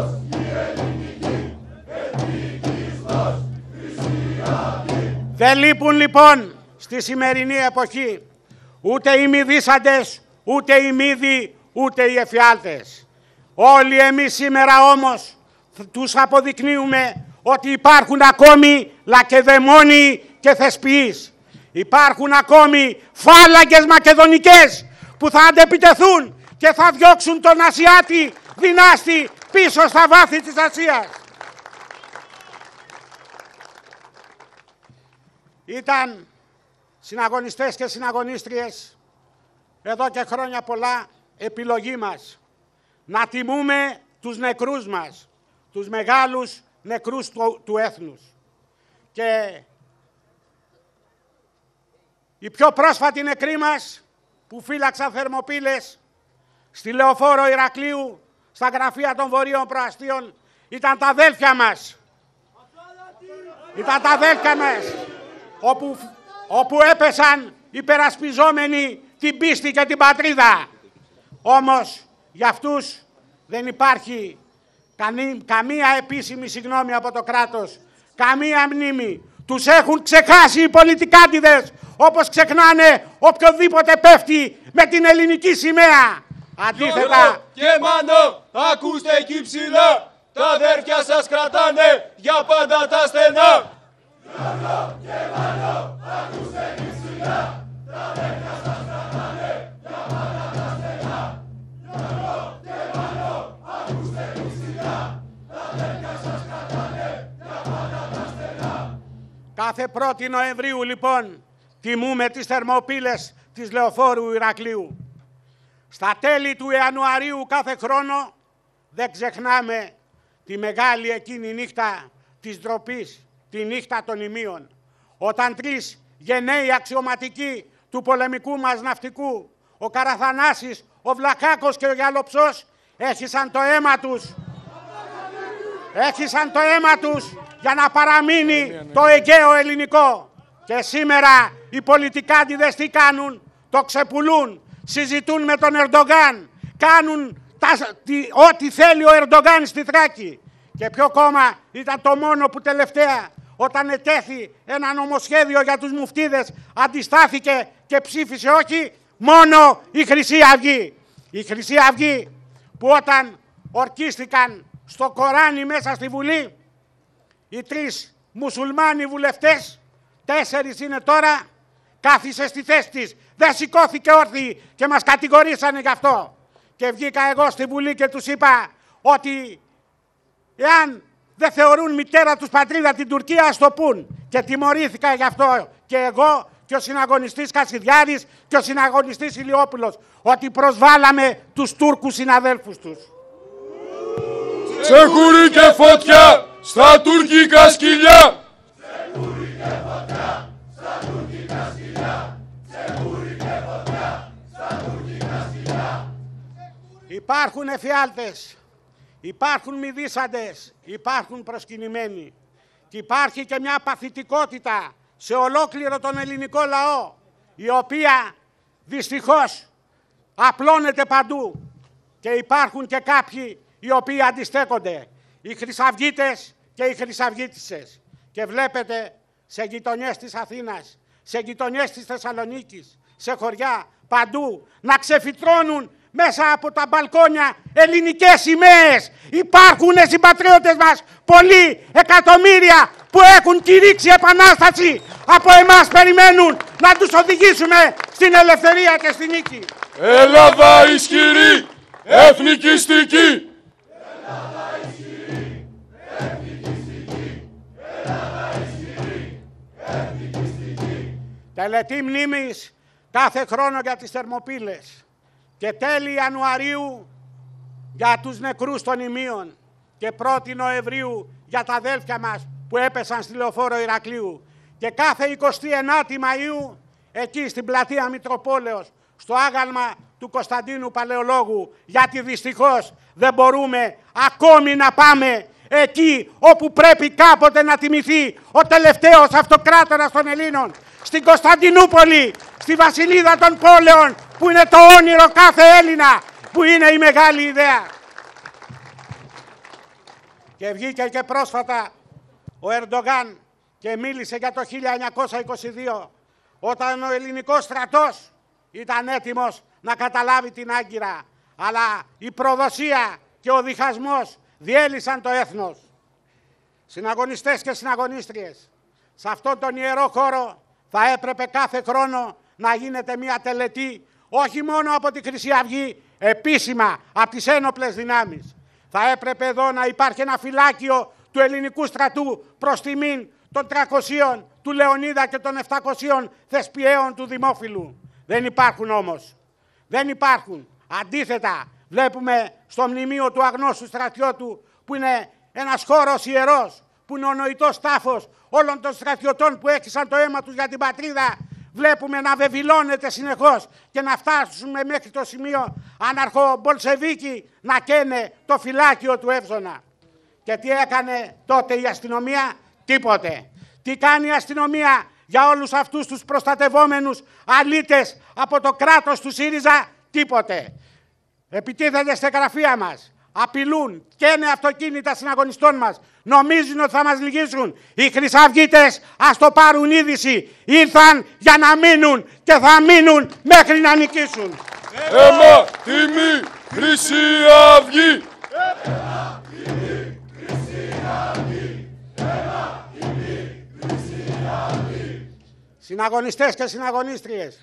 Δεν λείπουν λοιπόν στη σημερινή εποχή ούτε οι μηδίσαντες, ούτε οι μύδοι, ούτε οι εφιάλτες. Όλοι εμείς σήμερα όμως τους αποδεικνύουμε ότι υπάρχουν ακόμη λακεδαιμόνιοι και θεσποιείς. Υπάρχουν ακόμη φάλαγγες μακεδονικές που θα αντεπιτεθούν και θα διώξουν τον Ασιάτη δυνάστη πίσω στα βάθη της Ασίας. Ήταν συναγωνιστές και συναγωνίστριες εδώ και χρόνια πολλά επιλογή μας να τιμούμε τους νεκρούς μας, τους μεγάλους νεκρούς του, του έθνους. Και οι πιο πρόσφατοι νεκροί μας που φύλαξαν Θερμοπύλες στη Λεωφόρο Ηρακλείου, στα γραφεία των Βορείων Προαστίων, ήταν τα αδέλφια μας. Ήταν τα αδέλφια μας, όπου, όπου έπεσαν υπερασπιζόμενοι την πίστη και την πατρίδα. Όμως για αυτούς δεν υπάρχει κανή, καμία επίσημη συγγνώμη από το κράτος, καμία μνήμη. Τους έχουν ξεχάσει οι πολιτικάντιδες, όπως ξεχνάνε οποιοδήποτε πέφτει με την ελληνική σημαία. Αντίθετα... και Μάνο, ακούστε εκεί ψηλά, τα αδέρφια σας κρατάνε για πάντα τα στενά. Γιώργο και Μάνο, ακούστε εκεί ψηλά, τα αδέρφια σας κρατάνε για πάντα τα στενά. Γιώργο και Μάνο, ακούστε εκεί ψηλά, τα αδέρφια σας κρατάνε για πάντα τα στενά. Κάθε πρώτη Νοεμβρίου λοιπόν τιμούμε τις Θερμοπύλες της Λεωφόρου Ηρακλείου. Στα τέλη του Ιανουαρίου κάθε χρόνο δεν ξεχνάμε τη μεγάλη εκείνη νύχτα της ντροπής, τη νύχτα των ημείων, όταν τρεις γενναίοι αξιωματικοί του πολεμικού μας ναυτικού, ο Καραθανάσης, ο Βλακάκος και ο Γιαλοψός έχισαν το αίμα τους. Έχισαν το αίμα τους για να παραμείνει το Αιγαίο ελληνικό. Και σήμερα οι πολιτικάντιδες τι κάνουν? Το ξεπουλούν, συζητούν με τον Ερντογάν, κάνουν τα, τι, ό,τι θέλει ο Ερντογάν στη Θράκη. Και ποιο κόμμα ήταν το μόνο που τελευταία, όταν ετέθη ένα νομοσχέδιο για τους μουφτίδες, αντιστάθηκε και ψήφισε όχι? Μόνο η Χρυσή Αυγή. Η Χρυσή Αυγή που όταν ορκίστηκαν στο Κοράνι μέσα στη Βουλή, οι τρεις μουσουλμάνοι βουλευτές, τέσσερις είναι τώρα, κάθισε στη θέση της. Δεν σηκώθηκε όρθιη και μας κατηγορήσανε γι' αυτό. Και βγήκα εγώ στη Βουλή και τους είπα ότι εάν δεν θεωρούν μητέρα τους πατρίδα την Τουρκία, ας το πούν. Και τιμωρήθηκα γι' αυτό και εγώ και ο συναγωνιστής Κασιδιάρης και ο συναγωνιστής Ηλιόπουλος, ότι προσβάλαμε τους Τούρκους συναδέλφους τους. Τσεκούρι και φωτιά στα τουρκικά σκυλιά! Τσεκούρι και φωτιά στα τουρκικά σκυλιά! Τσεκούρι και φωτιά στα τουρκικά σκυλιά! Υπάρχουν εφιάλτες, υπάρχουν μηδίσαντες, υπάρχουν προσκυνημένοι. Και υπάρχει και μια παθητικότητα σε ολόκληρο τον ελληνικό λαό, η οποία δυστυχώς απλώνεται παντού. Και υπάρχουν και κάποιοι οι οποίοι αντιστέκονται, οι χρυσαυγίτες και οι χρυσαυγίτισσες. Και βλέπετε σε γειτονιές της Αθήνας, σε γειτονιές της Θεσσαλονίκης, σε χωριά, παντού, να ξεφυτρώνουν μέσα από τα μπαλκόνια ελληνικές σημαίες. Υπάρχουν συμπατριώτες μας, πολλοί εκατομμύρια, που έχουν κηρύξει επανάσταση. Από εμάς περιμένουν να τους οδηγήσουμε στην ελευθερία και στην νίκη. Ελλάδα ισχυρή, εθνικιστική! Ελλάδα ισχυρή, εθνικιστική! Ελλάδα ισχυρή, εθνικιστική! Τελετή μνήμης κάθε χρόνο για τις Θερμοπύλες. Και τέλη Ιανουαρίου για τους νεκρούς των Ιμίων. Και πρώτη Νοεμβρίου για τα αδέλφια μας που έπεσαν στη Λεωφόρο Ηρακλείου. Και κάθε εικοστή ενάτη Μαΐου εκεί στην πλατεία Μητροπόλεως, στο άγαλμα του Κωνσταντίνου Παλαιολόγου. Γιατί δυστυχώς δεν μπορούμε ακόμη να πάμε εκεί όπου πρέπει κάποτε να τιμηθεί ο τελευταίος αυτοκράτορας των Ελλήνων. Στην Κωνσταντινούπολη, στη Βασιλίδα των Πόλεων, που είναι το όνειρο κάθε Έλληνα, που είναι η μεγάλη ιδέα. Και βγήκε και πρόσφατα ο Ερντογάν και μίλησε για το χίλια εννιακόσια είκοσι δύο, όταν ο ελληνικός στρατός ήταν έτοιμος να καταλάβει την Άγκυρα. Αλλά η προδοσία και ο διχασμός διέλυσαν το έθνος. Συναγωνιστές και συναγωνίστριες, σε αυτόν τον ιερό χώρο θα έπρεπε κάθε χρόνο να γίνεται μια τελετή, όχι μόνο από τη Χρυσή Αυγή, επίσημα από τις ένοπλες δυνάμεις. Θα έπρεπε εδώ να υπάρχει ένα φυλάκιο του ελληνικού στρατού προς τιμήν των τριακοσίων του Λεωνίδα και των επτακοσίων θεσπιαίων του Δημόφιλου. Δεν υπάρχουν όμως. Δεν υπάρχουν. Αντίθετα, βλέπουμε στο μνημείο του αγνώστου στρατιώτου, που είναι ένας χώρος ιερός, που είναι ο νοητός τάφος όλων των στρατιωτών που έχισαν το αίμα τους για την πατρίδα, βλέπουμε να βεβηλώνεται συνεχώς και να φτάσουμε μέχρι το σημείο αναρχομπολσεβίκοι να καίνε το φυλάκιο του Εύζωνα. Και τι έκανε τότε η αστυνομία? Τίποτε. Τι κάνει η αστυνομία για όλους αυτούς τους προστατευόμενους αλήτες από το κράτος του ΣΥΡΙΖΑ? Τίποτε. Επιτίθενται στα γραφεία μας, απειλούν, καίνε αυτοκίνητα συναγωνιστών μας, νομίζουν ότι θα μας λυγίσουν. Οι χρυσαυγίτες ας το πάρουν είδηση, ήρθαν για να μείνουν και θα μείνουν μέχρι να νικήσουν. Αίμα, τιμή, Χρυσή Αυγή! Αίμα, τιμή, Χρυσή Αυγή! Αίμα, τιμή, Χρυσή Αυγή! Συναγωνιστές και συναγωνίστριες,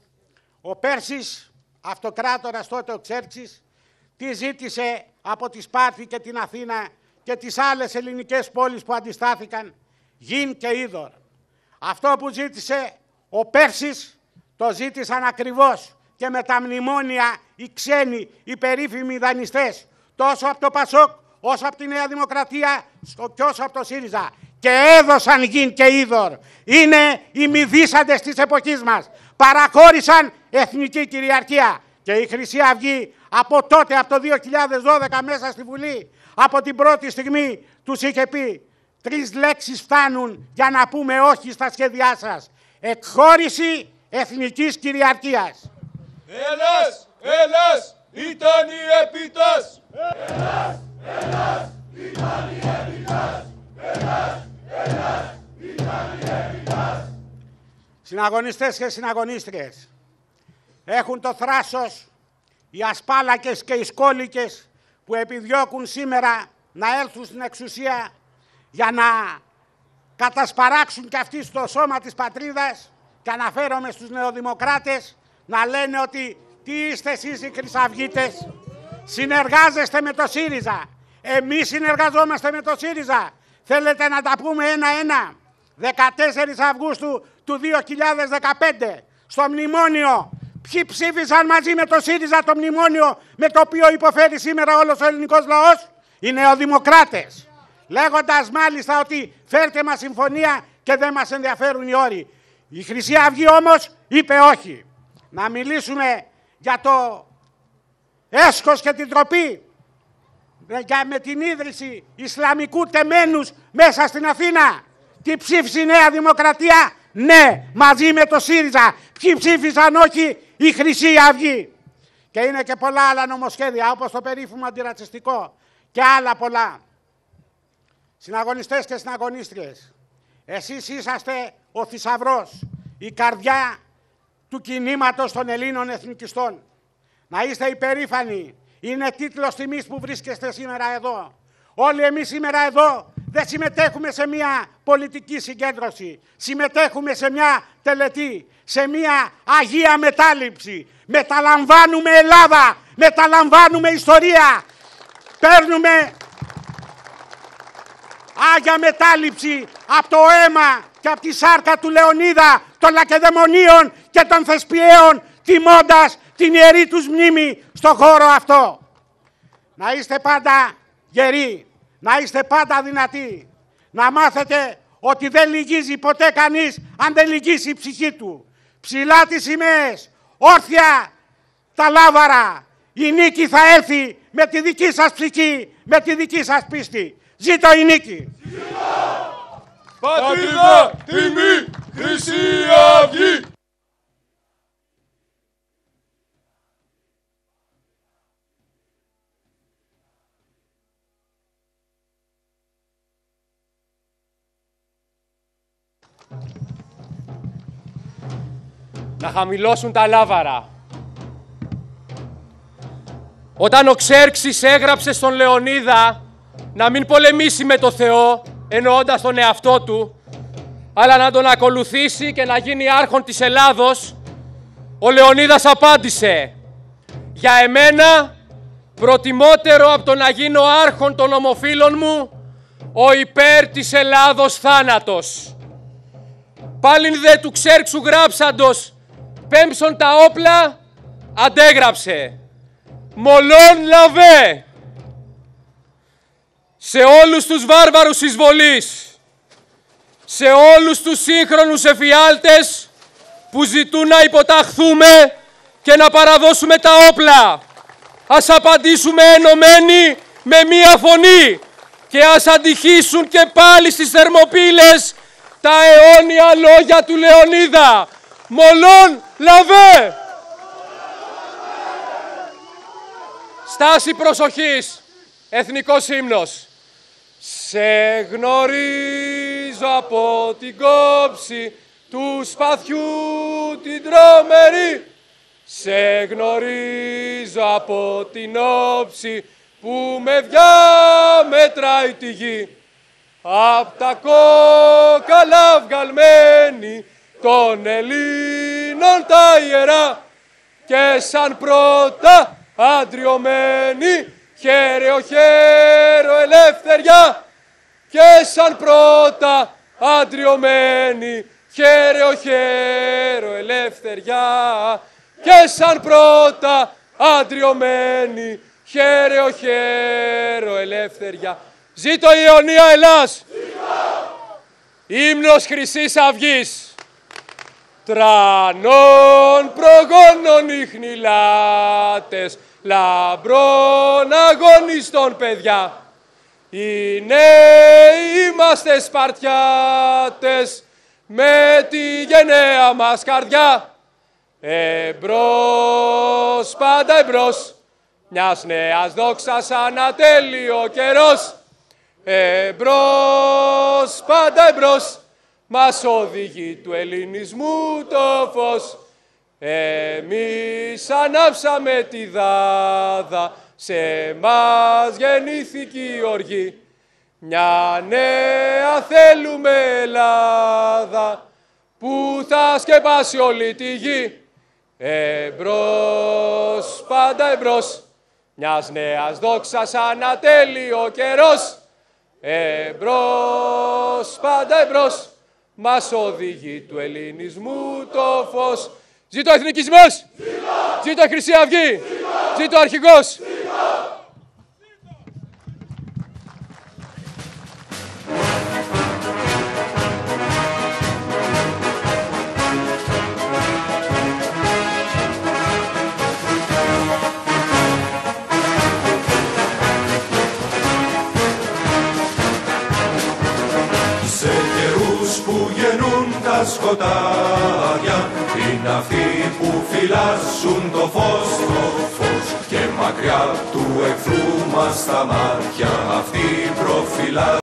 ο Πέρσης αυτοκράτορας τότε, ο Ξέρξης, τι ζήτησε από τη Σπάρτη και την Αθήνα και τις άλλες ελληνικές πόλεις που αντιστάθηκαν? Γιν και είδωρ. Αυτό που ζήτησε ο Πέρσης το ζήτησαν ακριβώς και με τα μνημόνια οι ξένοι, οι περίφημοι δανειστές, τόσο από το Πασόκ όσο από τη Νέα Δημοκρατία και όσο από το ΣΥΡΙΖΑ. Και έδωσαν γιν και είδωρ. Είναι οι μηδίσαντες της εποχής μας. παραχώρησαν εθνική κυριαρχία. Και η Χρυσή Αυγή από τότε, από το δύο χιλιάδες δώδεκα μέσα στη Βουλή, από την πρώτη στιγμή τους είχε πει τρεις λέξεις φτάνουν για να πούμε όχι στα σχέδιά σας. Εκχώρηση εθνικής κυριαρχίας. Ελλάς, Ελλάς, ήταν η επίτας. Ελλάς, Ελλάς, ήταν η επίτας. Ελλάς, Ελλάς, ήταν η επίτας. Συναγωνιστές και συναγωνίστριες, έχουν το θράσος οι ασπάλακες και οι σκόλικες που επιδιώκουν σήμερα να έλθουν στην εξουσία για να κατασπαράξουν και αυτοί στο σώμα της πατρίδας, και αναφέρομαι στους νεοδημοκράτες, να λένε ότι τι είστε εσείς οι χρυσαυγίτες, συνεργάζεστε με το ΣΥΡΙΖΑ. Εμείς συνεργαζόμαστε με το ΣΥΡΙΖΑ. Θέλετε να τα πούμε ένα-ένα. δεκατέσσερις Αυγούστου του δύο χιλιάδες δεκαπέντε, στο μνημόνιο, ποιοι ψήφισαν μαζί με το ΣΥΡΙΖΑ το μνημόνιο με το οποίο υποφέρει σήμερα όλος ο ελληνικός λαός? Οι νεοδημοκράτες. Λέγοντας μάλιστα ότι φέρτε μας συμφωνία και δεν μας ενδιαφέρουν οι όροι. Η Χρυσή Αυγή όμως είπε όχι. Να μιλήσουμε για το έσχος και την τροπή, για με την ίδρυση Ισλαμικού τεμένους μέσα στην Αθήνα. Τι ψήφισε η Νέα Δημοκρατία? Ναι, μαζί με το ΣΥΡΙΖΑ. Ποιοι ψήφισαν όχι? Η Χρυσή Αυγή. Και είναι και πολλά άλλα νομοσχέδια, όπως το περίφημο αντιρατσιστικό και άλλα πολλά. Συναγωνιστές και συναγωνίστριες, εσείς είσαστε ο θησαυρός, η καρδιά του κινήματος των Ελλήνων εθνικιστών. Να είστε υπερήφανοι. Είναι τίτλος τιμής που βρίσκεστε σήμερα εδώ. Όλοι εμείς σήμερα εδώ δεν συμμετέχουμε σε μια πολιτική συγκέντρωση. Συμμετέχουμε σε μια τελετή, σε μια αγία μετάληψη. Μεταλαμβάνουμε Ελλάδα, μεταλαμβάνουμε ιστορία. Παίρνουμε άγια μετάληψη από το αίμα και από τη σάρκα του Λεωνίδα, των Λακεδαιμονίων και των Θεσπιαίων, τιμώντας την ιερή τους μνήμη στο χώρο αυτό. Να είστε πάντα γεροί, να είστε πάντα δυνατοί, να μάθετε ότι δεν λυγίζει ποτέ κανείς αν δεν λυγίσει η ψυχή του. Ψηλά τις σημαίες, όρθια τα λάβαρα, η νίκη θα έρθει με τη δική σας ψυχή, με τη δική σας πίστη. Ζήτω η νίκη! Πατρίδα, τιμή, Χρυσή Αυγή! Να χαμηλώσουν τα λάβαρα. Όταν ο Ξέρξης έγραψε στον Λεωνίδα να μην πολεμήσει με το Θεό, εννοώντας τον εαυτό του, αλλά να τον ακολουθήσει και να γίνει άρχον της Ελλάδος, ο Λεωνίδας απάντησε: «Για εμένα, προτιμότερο από το να γίνω άρχον των ομοφύλων μου, ο υπέρ της Ελλάδος θάνατος». Πάλιν δε του Ξέρξου γράψαντος πέμψον τα όπλα, αντέγραψε: «Μολόν λαβέ». Σε όλους τους βάρβαρους εισβολείς, σε όλους τους σύγχρονους εφιάλτες που ζητούν να υποταχθούμε και να παραδώσουμε τα όπλα, ας απαντήσουμε ενωμένοι με μία φωνή και ας αντυχήσουν και πάλι στις Θερμοπύλες τα αιώνια λόγια του Λεωνίδα. Μολόν λαβέ! Στάση προσοχής, εθνικός ύμνος. Σε γνωρίζω από την κόψη του σπαθιού την τρομερή. Σε γνωρίζω από την όψη που με διαμετράει τη γη. Απ' τα κόκαλα βγαλμένη των Ελλήνων τα ιερά και σαν πρώτα αντριωμένη χαίρεο χαίρο ελευθεριά και σαν πρώτα αντριωμένη χαίρεο χαίρο ελευθεριά και σαν πρώτα αντριωμένη χαίρεο χαίρο ελευθεριά. Ζήτω η αιωνία Ελλάς! Ζήτω! Ύμνος Χρυσής Αυγής. τρανών προγόνων ιχνηλάτες, λαμπρών αγωνιστών παιδιά. Οι νέοι είμαστε Σπαρτιάτες, με τη γενναία μας καρδιά. Εμπρός, πάντα εμπρός, μιας νέας δόξας ανατέλειο καιρός. Εμπρός, πάντα εμπρός, μας οδηγεί του ελληνισμού το φως. Εμείς ανάψαμε τη δάδα, σε μας γεννήθηκε η οργή. Μια νέα θέλουμε Ελλάδα, που θα σκεπάσει όλη τη γη. Εμπρός, πάντα εμπρός, μιας νέας δόξας ανατέλειο καιρός. Εμπρός, πάντα εμπρός, μας οδηγεί του ελληνισμού το φως. Ζήτω ο εθνικισμός! Ζήτω! Ζήτω η Χρυσή Αυγή! Ζήτω! Ζήτω ο αρχηγός! Ζήτω! Σε καιρούς που γεννούν τα σκοτάδια, είναι αυτοί που φυλάσσουν το φως, το φως. Και μακριά του εχθρού μας τα μάτια, αυτοί προφυλάσσουν.